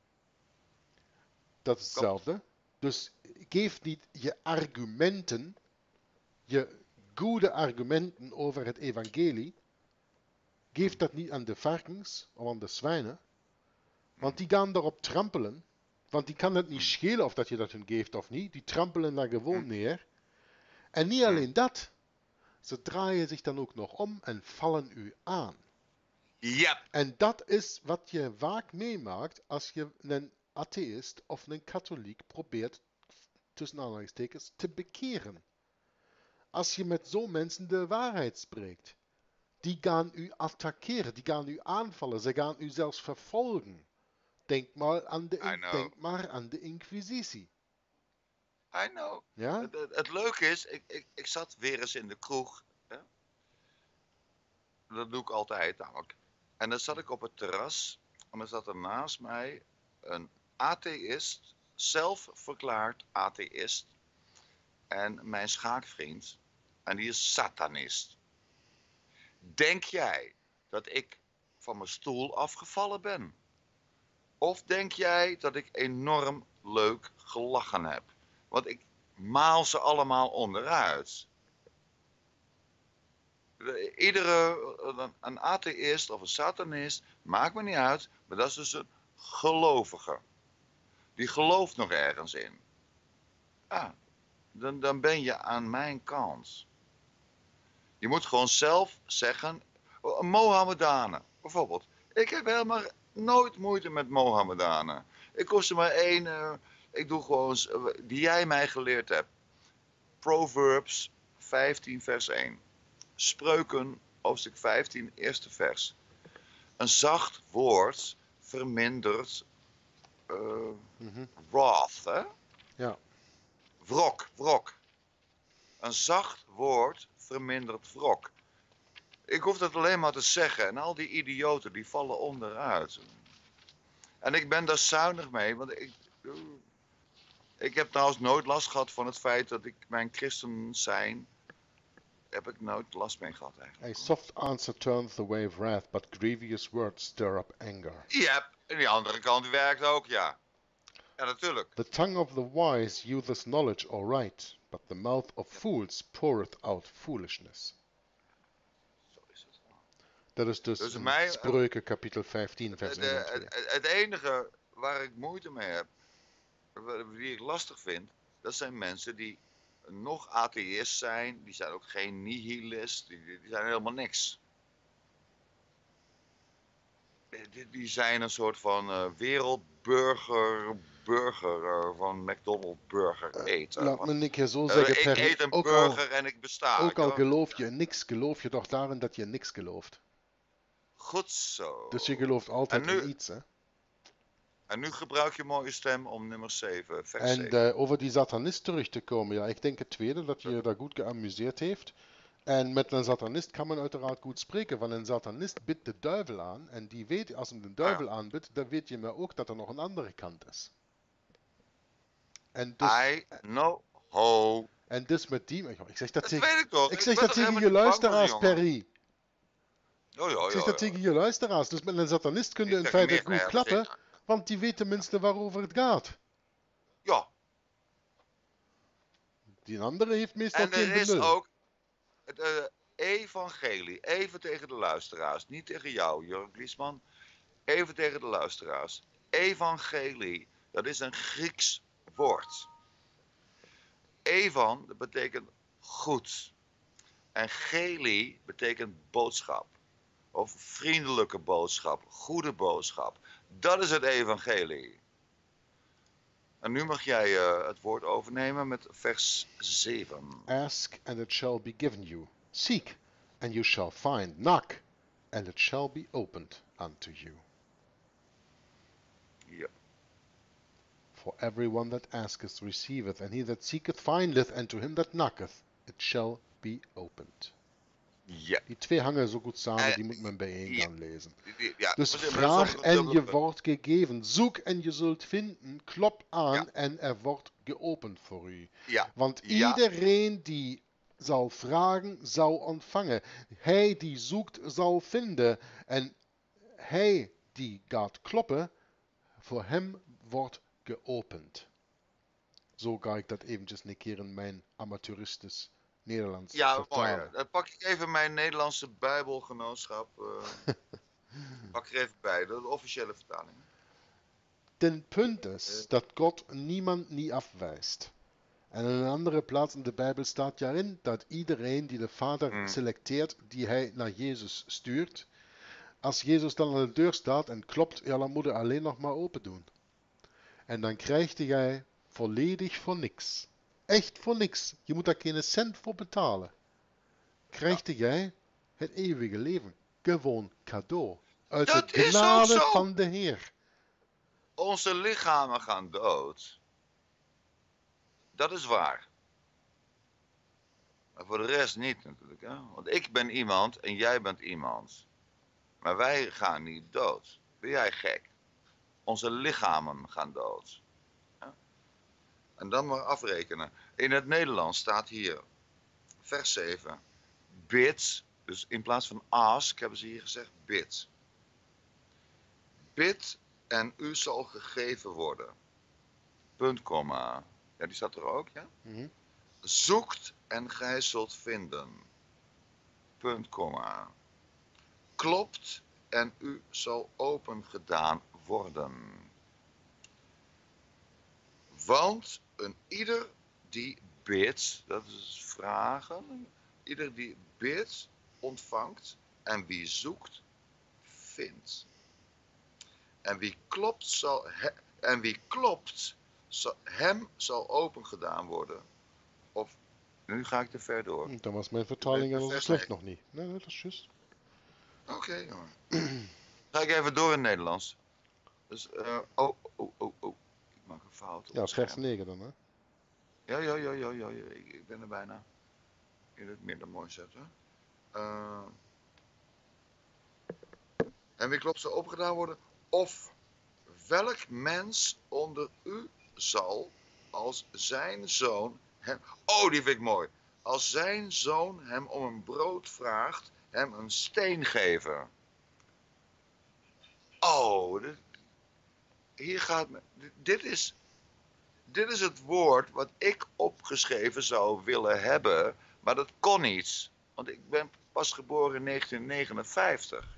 Dat is hetzelfde. Dus geef niet je argumenten, je goede argumenten over het evangelie, geef dat niet aan de varkens of aan de zwijnen, want die gaan daarop trampelen, want die kan het niet schelen of dat je dat hun geeft of niet, die trampelen daar gewoon neer. En niet alleen dat, ze draaien zich dan ook nog om en vallen u aan. Ja. En dat is wat je vaak meemaakt als je een atheïst of een katholiek probeert, tussen aanhalingstekens, te bekeren. Als je met zo'n mensen de waarheid spreekt, die gaan u attackeren, die gaan u aanvallen, ze gaan u zelfs vervolgen. Denk maar aan de Inquisitie. I know. Ja? Het leuke is, ik zat weer eens in de kroeg. Hè? Dat doe ik altijd namelijk. En dan zat ik op het terras en dan zat er naast mij een atheïst, zelfverklaard atheïst. En mijn schaakvriend, en die is satanist. Denk jij dat ik van mijn stoel afgevallen ben? Of denk jij dat ik enorm leuk gelachen heb? Want ik maal ze onderuit. Een atheïst of een satanist, maakt me niet uit, maar dat is dus een gelovige. Die gelooft nog ergens in. dan ben je aan mijn kant. Je moet gewoon zelf zeggen, Mohammedanen bijvoorbeeld. Ik heb helemaal nooit moeite met Mohammedanen. Ik kost er maar één, ik doe gewoon, die jij mij geleerd hebt. Proverbs 15 vers 1. Spreuken hoofdstuk 15 eerste vers. Een zacht woord vermindert wrath, hè? Ja. Wrok. Een zacht woord vermindert wrok. Ik hoef dat alleen maar te zeggen en al die idioten die vallen onderuit. En ik ben daar zuinig mee, want ik heb trouwens nooit last gehad van het feit dat ik mijn christen zijn. Heb ik nooit last mee gehad eigenlijk. A soft answer turns away wrath, but grievous words stir up anger. Ja, en die andere kant werkt ook, ja. Ja, natuurlijk. The tongue of the wise useth knowledge aright, but the mouth of fools poureth out foolishness. Zo is het. Dat is dus Dus in Spreuken kapitel 15 vers 1 en 2. Het enige waar ik moeite mee heb, die ik lastig vind, dat zijn mensen die nog atheïst zijn, die zijn ook geen nihilist, die zijn helemaal niks. Die zijn een soort van wereldburger, van McDonald's burger eten. Laat me een keer zo zeggen, ik Perry, eet een burger en ik besta. ook al geloof je in niks, geloof je toch daarin dat je in niks gelooft. Goed zo. Dus je gelooft altijd in iets, hè? En nu gebruik je mooie stem om nummer 7, vers En 7. over die satanist terug te komen, ja, ik denk het tweede, dat je daar goed geamuseerd heeft. En met een satanist kan man uiteraard goed spreken, want een satanist bidt de duivel aan. En die weet, als hem de duivel aanbidt, dan weet je maar ook dat er nog een andere kant is. En dus, I know ho. En dus met die, ik zeg dat, Dat weet ik toch. Ik zeg dat tegen je luisteraars, Perry. Ik zeg dat tegen je luisteraars. Dus met een satanist kun je in feite goed klappen, want die weet tenminste waarover het gaat. Ja. Die andere heeft meestal geen benul. En er is ook het evangelie. Even tegen de luisteraars. Niet tegen jou, Jörg Liesman. Even tegen de luisteraars. Evangelie. Dat is een Grieks woord. Evan, dat betekent goed. En geli betekent boodschap. Of vriendelijke boodschap. Goede boodschap. Dat is het evangelie. En nu mag jij het woord overnemen met vers 7. Ask and it shall be given you. Seek and you shall find. Knock and it shall be opened unto you. Ja. For everyone that asketh receiveth, and he that seeketh findeth, and to him that knocketh it shall be opened. Ja. Die twee hangen zo goed samen, die moet men bijeen gaan lezen. Ja. Dus vraag en je wordt gegeven. Zoek en je zult vinden. Klop aan en er wordt geopend voor u. Ja. Want iedereen die zal vragen, zal ontvangen. Hij die zoekt, zal vinden. En hij die gaat kloppen, voor hem wordt geopend. Zo ga ik dat eventjes een keer in mijn amateuristisch Nederlands vertalen. Mooi. Dan pak ik even mijn Nederlandse Bijbelgenootschap. Pak er even bij, de officiële vertaling. Den punt is dat God niemand niet afwijst. En in een andere plaats in de Bijbel staat daarin dat iedereen die de Vader selecteert, die hij naar Jezus stuurt, als Jezus dan aan de deur staat en klopt, ja, dan moet hij alleen nog maar open doen. En dan krijg jij volledig voor niks. Echt voor niks. Je moet daar geen cent voor betalen. Krijg jij het eeuwige leven. Gewoon cadeau. Uit Dat de genade is ook zo. van de Heer. Onze lichamen gaan dood. Dat is waar. Maar voor de rest niet natuurlijk. Hè? Want ik ben iemand en jij bent iemand. Maar wij gaan niet dood. Ben jij gek? Onze lichamen gaan dood. Ja? En dan maar afrekenen. In het Nederlands staat hier, vers 7. Bid, dus in plaats van ask hebben ze hier gezegd bid. Bid en u zal gegeven worden. Punt, komma. Ja, die staat er ook, ja? Zoekt en gij zult vinden. Punt, komma. Klopt en u zal open gedaan worden. Want een ieder die bidt, dat is vragen. Ieder die bidt, ontvangt. En wie zoekt, vindt. En wie klopt, hem zal open gedaan worden. Of, nu ga ik te ver door. Dan was mijn Ik ben vertaling te al zo vers slecht 9. nog niet. Nee, dat is juist. Oké, jongen. Ga ik even door in het Nederlands. Dus, ik maak een fout op Ja, het vers scherm. 9 dan, hè? Ja. Ik ben er bijna. In het midden mooi zetten. En wie klopt zal opgedaan worden? Of welk mens onder u zal, als zijn zoon hem... Oh, die vind ik mooi. Als zijn zoon hem om een brood vraagt, hem een steen geven. Oh, hier gaat... Dit is het woord wat ik opgeschreven zou willen hebben, maar dat kon niet. Want ik ben pas geboren in 1959.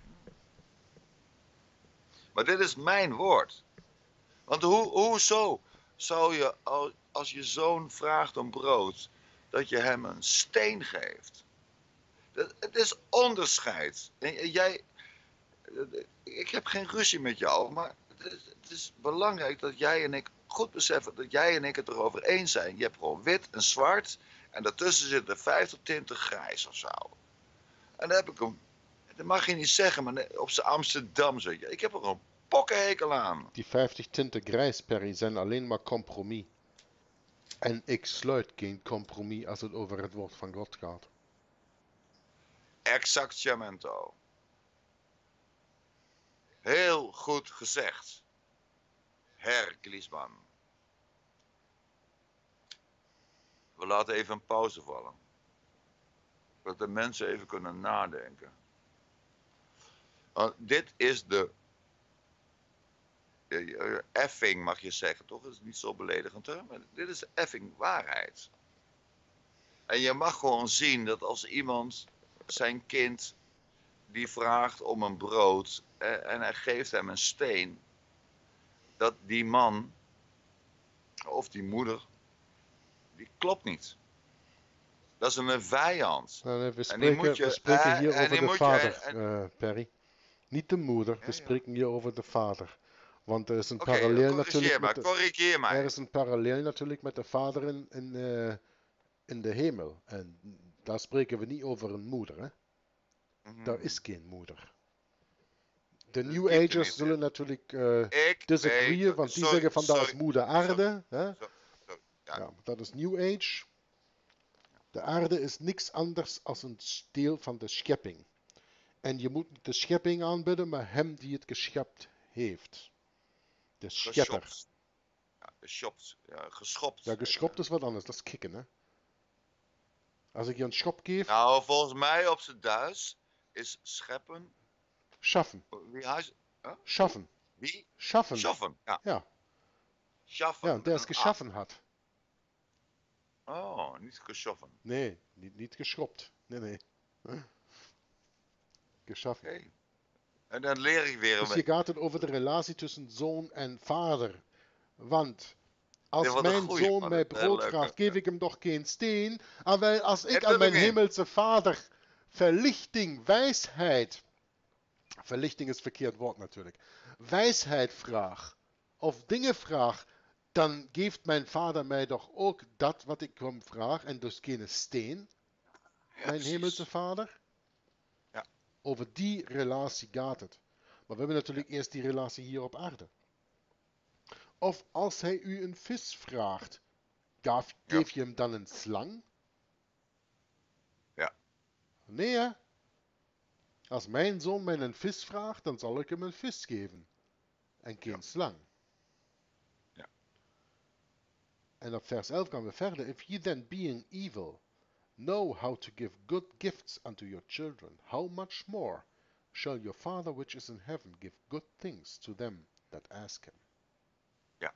Maar dit is mijn woord. Want hoezo zou je, als je zoon vraagt om brood, dat je hem een steen geeft? Het is onderscheid. En ik heb geen ruzie met jou, maar het is belangrijk dat jij en ik goed beseffen dat jij en ik het erover eens zijn. Je hebt gewoon wit en zwart en daartussen zitten 50 tinten grijs of zo. En dan heb ik hem, dat mag je niet zeggen, maar op zijn Amsterdam zeg je. Ik heb er gewoon pokkenhekel aan. Die 50 tinten grijs, Perry, zijn alleen maar compromis. En ik sluit geen compromis als het over het woord van God gaat. Exactamento. Heel goed gezegd, Herr Gliesman. We laten even een pauze vallen. Dat de mensen even kunnen nadenken. Want dit is de effing, mag je zeggen, toch? Dat is niet zo beledigend, hè? Maar dit is de effing waarheid. En je mag gewoon zien dat als iemand zijn kind die vraagt om een brood en hij geeft hem een steen, dat die man of die moeder, die klopt niet. Dat is een vijand. Nou, we En die moet spreken, je... we spreken hier en over die de moet vader, Perry. Niet de moeder, we Ja. spreken hier over de vader. Want er is een Oké, parallel corrigeer natuurlijk corrigeer mij. er is een parallel natuurlijk met de vader in de hemel. En daar spreken we niet over een moeder, hè? Daar is geen moeder. De Dat New gibt er Agers niet, zullen natuurlijk Ik disagreeën, weet... want die zeggen van dat is moeder aarde. Hè? Sorry. Ja, dat is New Age. De aarde is niks anders als een deel van de schepping. En je moet niet de schepping aanbidden, maar hem die het geschept heeft. De schepper. Geschopt. Ja, geschopt. Ja, geschopt. Ja, geschopt is wat anders, dat is kicken, hè. Als ik je een schop geef, Nou, volgens mij op zijn Duits is scheppen... schaffen. Wie hij... Huh? Schaffen. Wie? Schaffen. Schaffen. Ja. Ja, Schaffen. ja, der met es een A. geschaffen hat. Oh, niet geschoffen. Nee, niet geschropt. Nee. Huh? Geschaffen. Oké. En dan leer ik weer... Dus hier gaat het over de relatie tussen zoon en vader. Want Dit als wordt een mijn goeie, zoon man. mij Dat is heel brood leuk, vraagt, hè? geef ik hem toch geen steen. Maar als ik Dat aan doe mijn ik niet. hemelse vader verlichting, wijsheid, verlichting is verkeerd woord natuurlijk, wijsheid vraag, of dingen vraag, dan geeft mijn vader mij toch ook dat wat ik hem vraag, en dus geen steen, Ja, mijn hemelse precies. vader. Ja. Over die relatie gaat het. Maar we hebben natuurlijk eerst die relatie hier op aarde. Of als hij u een vis vraagt, geef je hem dan een slang? Ja. Nee, hè? Als mijn zoon mij een vis vraagt, dan zal ik hem een vis geven. En geen slang. Ja. En op vers 11 gaan we verder. If ye then being evil know how to give good gifts unto your children, how much more shall your Father which is in heaven give good things to them that ask him? Ja.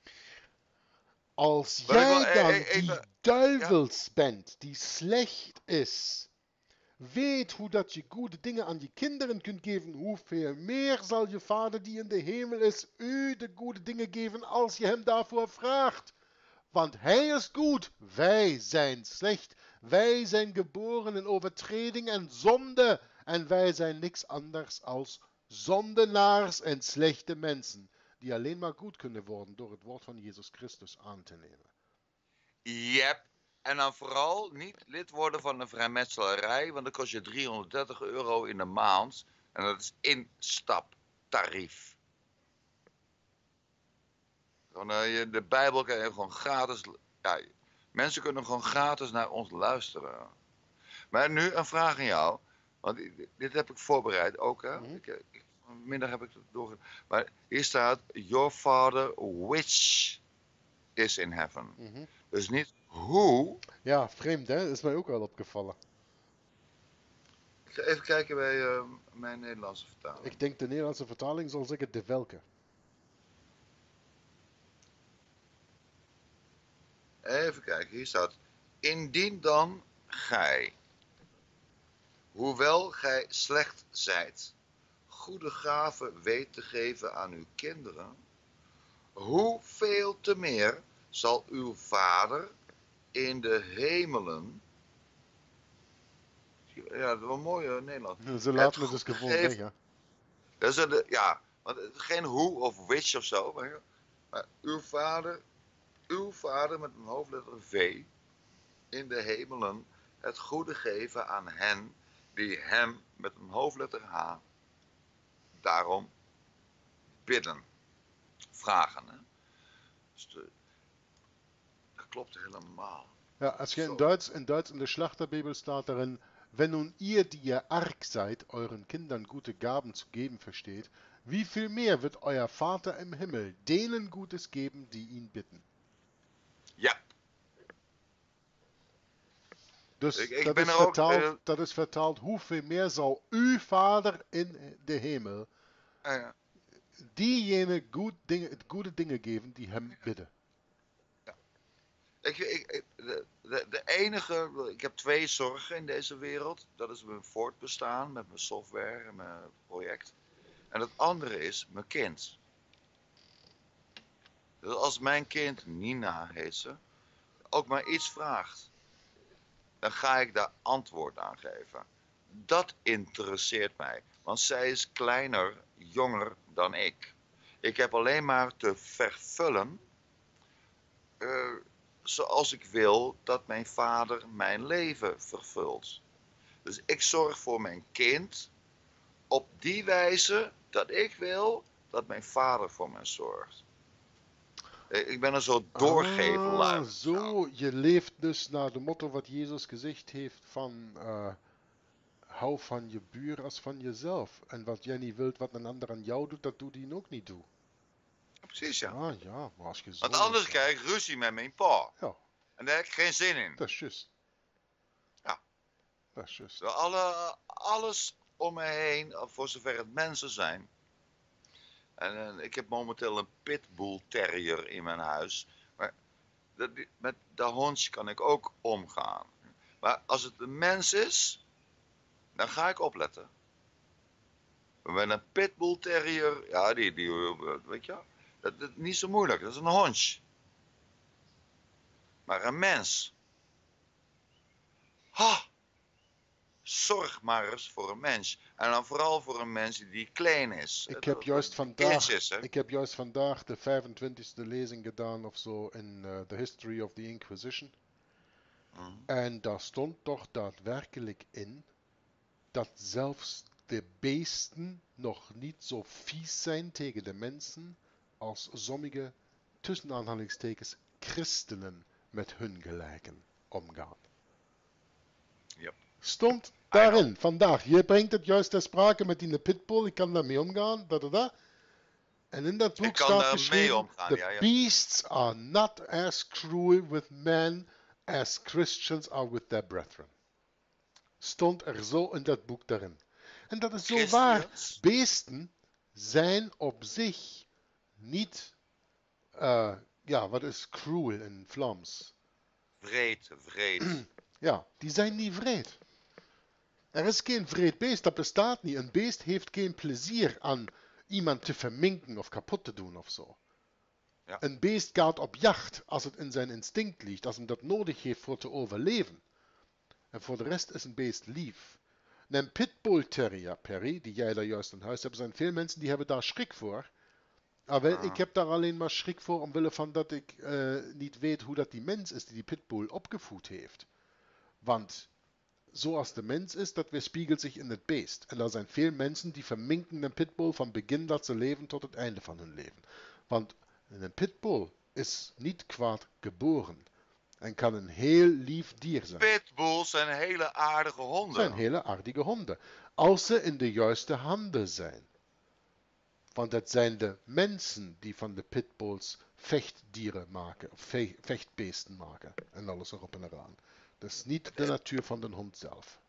Als Wat ik wel jij dan die even... Ja. duivels bent, die slecht is, weet hoe dat je goede dingen aan je kinderen kunt geven, hoeveel meer zal je Vader die in de hemel is, u de goede dingen geven als je hem daarvoor vraagt. Want hij is goed, wij zijn slecht. Wij zijn geboren in overtreding en zonde. En wij zijn niks anders als zondenaars en slechte mensen. Die alleen maar goed kunnen worden door het woord van Jezus Christus aan te nemen. Yep. En dan vooral niet lid worden van een vrijmetselarij, want dan kost je €330 in de maand. En dat is instaptarief. De Bijbel kan je gewoon gratis. Ja, mensen kunnen gewoon gratis naar ons luisteren. Maar nu een vraag aan jou. Want dit heb ik voorbereid ook. Hè? Vanmiddag heb ik het doorge... Maar hier staat: Your Father which is in heaven. Dus niet hoe. Ja, vreemd hè? Dat is mij ook wel opgevallen. Ik ga even kijken bij mijn Nederlandse vertaling. Ik denk de Nederlandse vertaling zal zeggen de welke. Even kijken, hier staat: Indien dan gij, hoewel gij slecht zijt, goede gaven weet te geven aan uw kinderen, hoeveel te meer zal uw Vader in de hemelen... Ja, dat is wel mooi Nederland. Ze laten het dus gewoon weg, hè? Dat is ja, want geen hoe of which of zo, maar uw Vader met een hoofdletter V in de hemelen het goede geven aan hen die hem met een hoofdletter H daarom bidden, vragen. Hè? Dus dat klopt helemaal. Ja, als je in Duits in de Schlachterbibel staat darin, wenn nun ihr, die ihr arg seid, euren Kindern gute Gaben zu geben versteht, wie viel mehr wird euer Vater im Himmel denen Gutes geben, die ihn bitten? Ja. Dus ik ben er ook, dat is vertaald, hoeveel meer zal uw Vader in de hemel diegenen goede dingen geven die hem bidden. Ja. De enige, ik heb 2 zorgen in deze wereld. Dat is mijn voortbestaan met mijn software en mijn project. En het andere is mijn kind. Dus als mijn kind, Nina heet ze, ook maar iets vraagt, dan ga ik daar antwoord aan geven. Dat interesseert mij, want zij is kleiner, jonger dan ik. Ik heb alleen maar te vervullen zoals ik wil dat mijn vader mijn leven vervult. Dus ik zorg voor mijn kind op die wijze dat ik wil dat mijn vader voor mij zorgt. Ik ben een soort doorgeefluik. Zo, je leeft dus naar de motto wat Jezus gezegd heeft van hou van je buur als van jezelf. En wat jij niet wilt wat een ander aan jou doet, dat doet die ook niet toe. Ja, precies, ja. Ah ja, maar als je zo... Want anders krijg ik ruzie met mijn pa. Ja. En daar heb ik geen zin in. Dat is juist. Ja. Dat is juist. Alles om me heen, voor zover het mensen zijn. En ik heb momenteel een pitbull terrier in mijn huis. Maar met dat hondje kan ik ook omgaan. Maar als het een mens is, dan ga ik opletten. Met een pitbull terrier, ja, die weet je, dat is niet zo moeilijk. Dat is een hondje. Maar een mens. Ha! Zorg maar eens voor een mens. En dan vooral voor een mens die klein is. Ik heb juist vandaag de 25e lezing gedaan of zo in The History of the Inquisition. En daar stond toch daadwerkelijk in dat zelfs de beesten nog niet zo vies zijn tegen de mensen als sommige, tussen aanhalingstekens, christenen met hun gelijken omgaan. Yep. Stond daarin, vandaag. Je brengt het juist ter sprake met die pitbull, ik kan daarmee omgaan, En in dat boek staat geschreven, the beasts are not as cruel with men as Christians are with their brethren. Stond er zo in dat boek daarin. En dat is zo waar. Beesten zijn op zich niet, wat is cruel in Vlaams? Wreed. Ja, die zijn niet wreed. Er is geen wreed beest, dat bestaat niet. Een beest heeft geen plezier aan iemand te verminken of kapot te doen of zo. Ja. Een beest gaat op jacht als het in zijn instinct ligt, als hem dat nodig heeft voor te overleven. En voor de rest is een beest lief. Een pitbull terrier, Perry, die jij daar juist in huis hebt, zijn veel mensen die hebben daar schrik voor. Maar ik heb daar alleen maar schrik voor omwille van dat ik niet weet hoe dat die mens is die die pitbull opgevoed heeft. Want zoals de mens is, dat weerspiegelt zich in het beest. En er zijn veel mensen die verminken een pitbull van begin dat ze leven tot het einde van hun leven. Want een pitbull is niet kwaad geboren en kan een heel lief dier zijn. Pitbulls zijn hele aardige Het honden. zijn hele aardige honden, als ze in de juiste handen zijn. Want het zijn de mensen die van de pitbulls vechtdieren maken, of vechtbeesten maken en alles erop en eraan. Dat is niet de natuur van de hond zelf.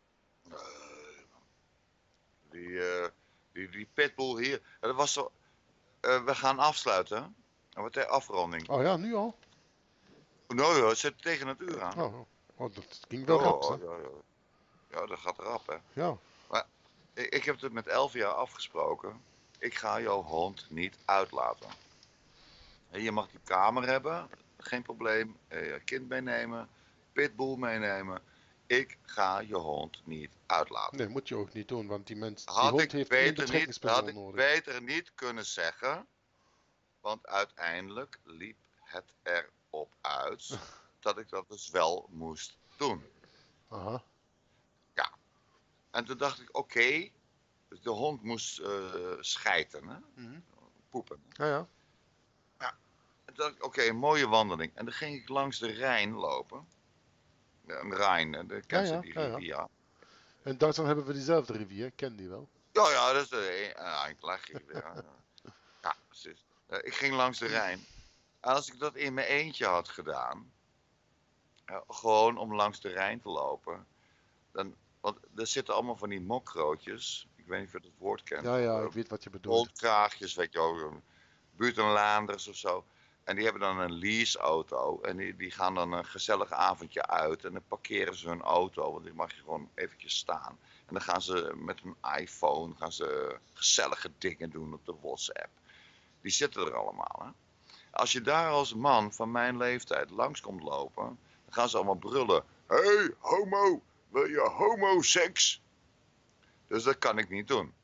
Die pitbull hier, dat was zo. We gaan afsluiten. Dan wordt de afronding. Oh ja, nu al? Nou ja, het zit tegen het uur aan. Oh, dat ging wel rap, hè? Ja, dat gaat rap, hè. Ja. Maar ik heb het met 11 jaar afgesproken. Ik ga jouw hond niet uitlaten. Je mag die kamer hebben, geen probleem. Je kind meenemen, pitbull meenemen. Ik ga je hond niet uitlaten. Nee, moet je ook niet doen, want die hond Had heeft ik één betrekkingspersoon nodig. beter niet kunnen zeggen. Want uiteindelijk liep het erop uit dat ik dat dus wel moest doen. Aha. Ja. En toen dacht ik, oké, dus de hond moest schijten, hè? Poepen. Ja. En toen dacht ik, oké, een mooie wandeling. En dan ging ik langs de Rijn lopen. Ja, een Rijn, de ken je die rivier? Ja. In Duitsland hebben we diezelfde rivier, ik ken die wel. Ja, dat is de Eindlach-rivier. Ja, precies. Ik ging langs de Rijn. En als ik dat in mijn eentje had gedaan, gewoon om langs de Rijn te lopen, want er zitten allemaal van die mokrootjes. Ik weet niet of je het woord kent. Ja, ik weet wat je bedoelt. Oldkraagjes, weet je wel, buurtenlaanders of zo. En die hebben dan een leaseauto en die gaan dan een gezellig avondje uit en dan parkeren ze hun auto, want die mag je gewoon eventjes staan. En dan gaan ze met een iPhone gezellige dingen doen op de WhatsApp. Die zitten er allemaal, hè. Als je daar als man van mijn leeftijd langs komt lopen, dan gaan ze allemaal brullen. Hey, homo, wil je homoseks? Dus dat kan ik niet doen.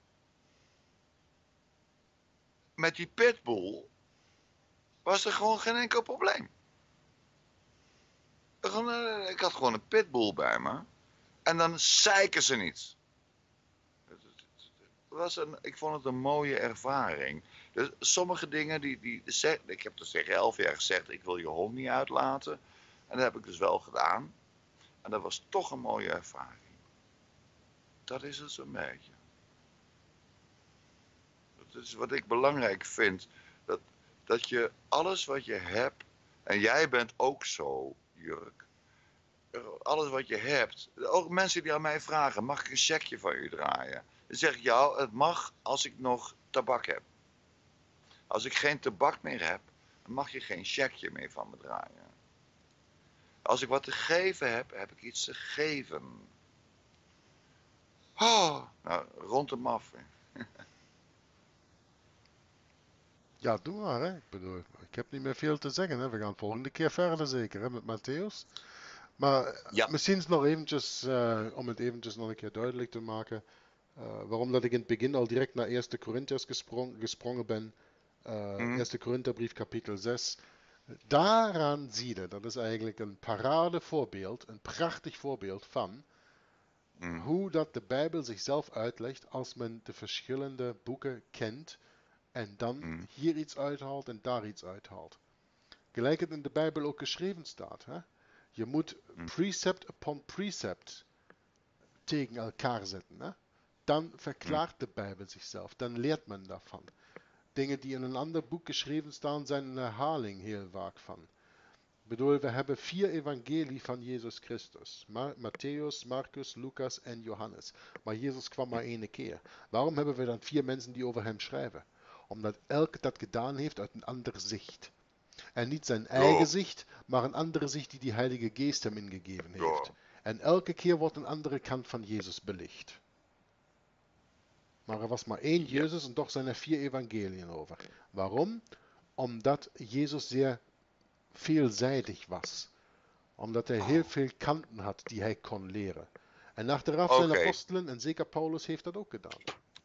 Met die pitbull was er gewoon geen enkel probleem. Ik had gewoon een pitbull bij me. En dan zeiken ze niet. Ik vond het een mooie ervaring. Dus sommige dingen ik heb dus tegen 11 jaar gezegd, ik wil je hond niet uitlaten. En dat heb ik dus wel gedaan. En dat was toch een mooie ervaring. Dat is het zo'n beetje. Dat is wat ik belangrijk vind. Dat je alles wat je hebt, en jij bent ook zo, Jurk. Alles wat je hebt. Ook mensen die aan mij vragen, mag ik een checkje van u draaien? Dan zeg ik, ja, het mag als ik nog tabak heb. Als ik geen tabak meer heb, dan mag je geen checkje meer van me draaien. Als ik wat te geven heb, heb ik iets te geven. Oh, nou, rond hem af. Ja, doe maar, hè. Ik bedoel, ik heb niet meer veel te zeggen, hè. We gaan volgende keer verder zeker, hè, met Matthäus. Maar Ja. misschien nog eventjes, om het eventjes nog een keer duidelijk te maken, waarom dat ik in het begin al direct naar 1 Corinthians gesprongen ben. 1 Korintherbrief kapitel 6. Daaraan zie je, dat is eigenlijk een paradevoorbeeld, een prachtig voorbeeld van hoe dat de Bijbel zichzelf uitlegt als men de verschillende boeken kent en dan hier iets uithaalt en daar iets uithaalt. Gelijk het in de Bijbel ook geschreven staat. Hè? Je moet precept upon precept tegen elkaar zetten. Hè? Dan verklaart de Bijbel zichzelf. Dan leert men daarvan. Dingen die in een ander boek geschreven staan, zijn een herhaling heel vaak van. Ik bedoel, we hebben 4 evangelie van Jezus Christus. Matthäus, Marcus, Lucas en Johannes. Maar Jezus kwam maar 1 keer. Waarom hebben we dan 4 mensen die over hem schrijven? Omdat elk dat gedaan heeft uit een andere zicht. En niet zijn eigen zicht, maar een andere zicht die de Heilige Geest hem ingegeven heeft. En elke keer wordt een andere kant van Jezus belicht. Maar er was maar 1 Jezus en toch zijn er 4 evangeliën over. Waarom? omdat Jezus zeer veelzijdig was. Omdat hij heel Oh, veel kanten had die hij kon leren. En achteraf zijn oké. apostelen, en zeker Paulus heeft dat ook gedaan.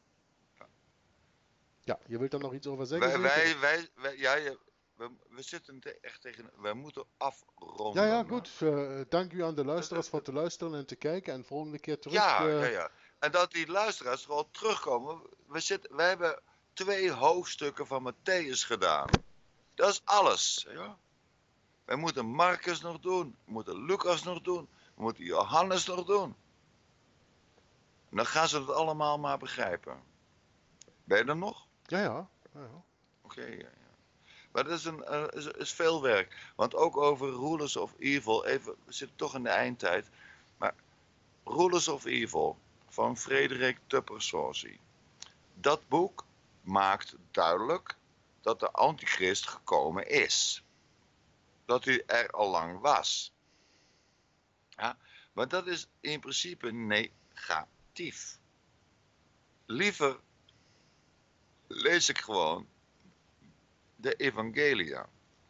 Ja, je wilt daar nog iets over zeggen, Wij, zeker? wij, wij, wij- ja, ja, we zitten echt tegen. Wij moeten Ja, ja, afronden. Hè? goed. Dank u aan de luisteraars voor te luisteren en te kijken. En volgende keer terug. Ja, ja, ja. En dat die luisteraars gewoon terugkomen. Wij hebben 2 hoofdstukken van Matthäus gedaan. Dat is alles. Ja? Wij moeten Marcus nog doen. We moeten Lucas nog doen. We moeten Johannes nog doen. En dan gaan ze het allemaal maar begrijpen. Ben je er nog? Ja, ja. Ja, ja. Oké, ja, ja. Maar dat is veel werk. Want ook over Rulers of Evil. Even, we zitten toch in de eindtijd. Maar Rulers of Evil van Frederik Tupper-Sorcy. Dat boek maakt duidelijk dat de antichrist gekomen is. Dat hij er al lang was. Ja? Maar dat is in principe negatief. Liever lees ik gewoon de evangelia.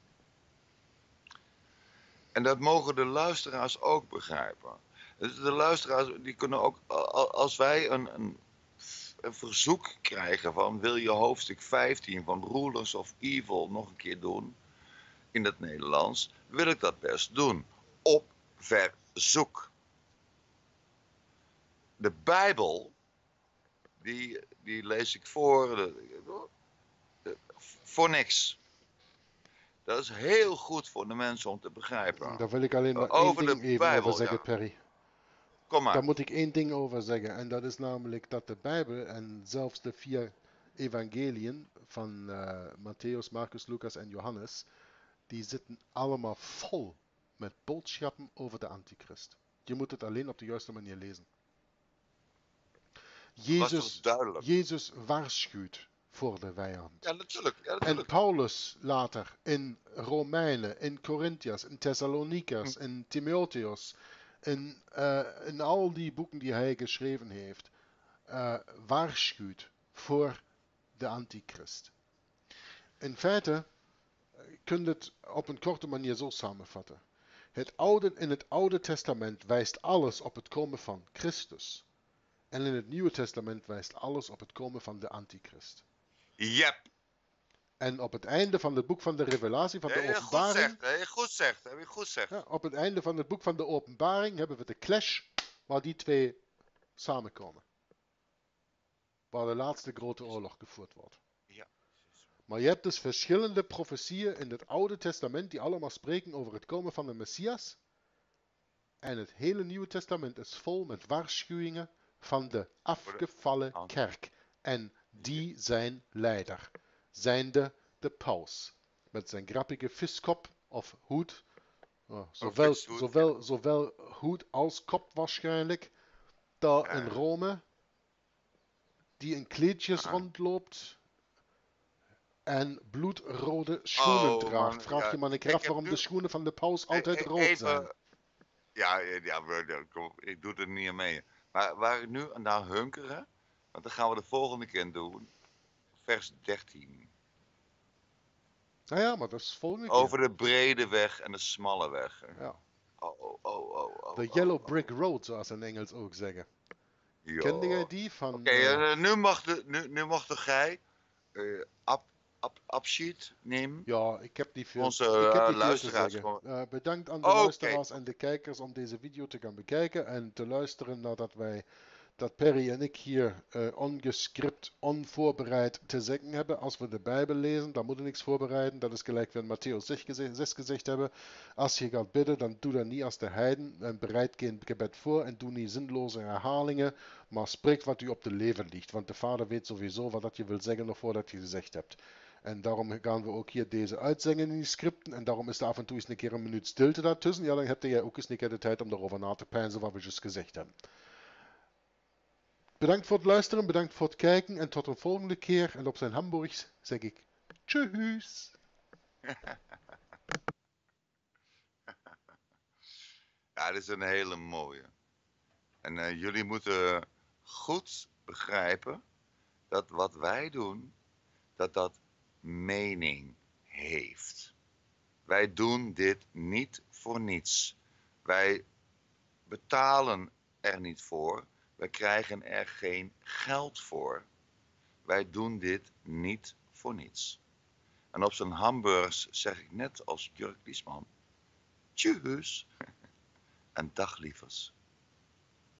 En dat mogen de luisteraars ook begrijpen. Dus de luisteraars die kunnen ook, als wij een verzoek krijgen van wil je hoofdstuk 15 van Rulers of Evil nog een keer doen in het Nederlands, wil ik dat best doen. Op verzoek. De Bijbel, die lees ik voor niks. Dat is heel goed voor de mensen om te begrijpen. Daar wil ik alleen maar één Over de ding even over Bijbel, zeggen, ja. Perry. Kom Daar maar. moet ik één ding over zeggen. En dat is namelijk dat de Bijbel en zelfs de 4 evangeliën van Matthäus, Marcus, Lucas en Johannes, die zitten allemaal vol met boodschappen over de antichrist. Je moet het alleen op de juiste manier lezen. Dat was toch duidelijk? Jezus waarschuwt voor de vijand. Ja, natuurlijk. Ja, En natuurlijk. Paulus later in Romeinen, in Corinthians, in Thessalonicus, in Timotheus, in al die boeken die hij geschreven heeft, waarschuwt voor de antichrist. In feite kun je het op een korte manier zo samenvatten. In het Oude Testament wijst alles op het komen van Christus. En in het Nieuwe Testament wijst alles op het komen van de antichrist. Yep. En op het einde van het boek van de Revelatie, van de Heb je goed openbaring, zegt. Heb je goed zegt. Heb je goed zegt. ja, op het einde van het boek van de openbaring hebben we de clash waar die twee samenkomen. Waar de laatste grote oorlog gevoerd wordt. Ja. Maar je hebt dus verschillende profetieën in het Oude Testament die allemaal spreken over het komen van de Messias. En het hele Nieuwe Testament is vol met waarschuwingen van de afgevallen kerk. En die zijn leider, zijnde de paus. Met zijn grappige viskop of hoed. Zowel hoed als kop waarschijnlijk. Daar in Rome. Die in kleedjes rondloopt. En bloedrode schoenen draagt. Vraag je maar ik af waarom de schoenen van de paus altijd rood zijn. Ja, ik doe er niet aan mee. Maar waar ik nu naar hunkeren, want dan gaan we de volgende keer doen. Vers 13. Nou ja, maar dat is volgende keer. Over de brede weg en de smalle weg. Ja. Oh. De Yellow Brick Road, zoals ze in Engels ook zeggen. Kende jij die van... Oké, nu mocht gij afscheid nemen. Ja, ik heb niet veel, Onze ik heb niet veel te luisteraars. zeggen. Bedankt aan de luisteraars en de kijkers om deze video te gaan bekijken en te luisteren nadat dat Perry en ik hier ongescript, onvoorbereid te zeggen hebben. Als we de Bijbel lezen, dan moet je niks voorbereiden. Dat is gelijk we in Matthäus 6 gezegd hebben. Als je gaat bidden, dan doe dat niet als de heiden. En bereid geen gebed voor en doe niet zinloze herhalingen. Maar spreek wat u op de lever ligt. Want de Vader weet sowieso wat je wil zeggen nog voordat je gezegd hebt. En daarom gaan we ook hier deze uitzenden in die scripten. En daarom is er af en toe eens een keer een minuut stilte daartussen. Ja, dan heb jij ook eens een keer de tijd om daarover na te peinzen wat we juist gezegd hebben. Bedankt voor het luisteren, bedankt voor het kijken en tot een volgende keer. En op zijn Hamburgs zeg ik tjus. Ja, dit is een hele mooie. En jullie moeten goed begrijpen dat wat wij doen, dat mening heeft. Wij doen dit niet voor niets. Wij betalen er niet voor. Wij krijgen er geen geld voor. Wij doen dit niet voor niets. En op zijn hamburgers zeg ik net als Jurk Liesman: tjus en dag lievers.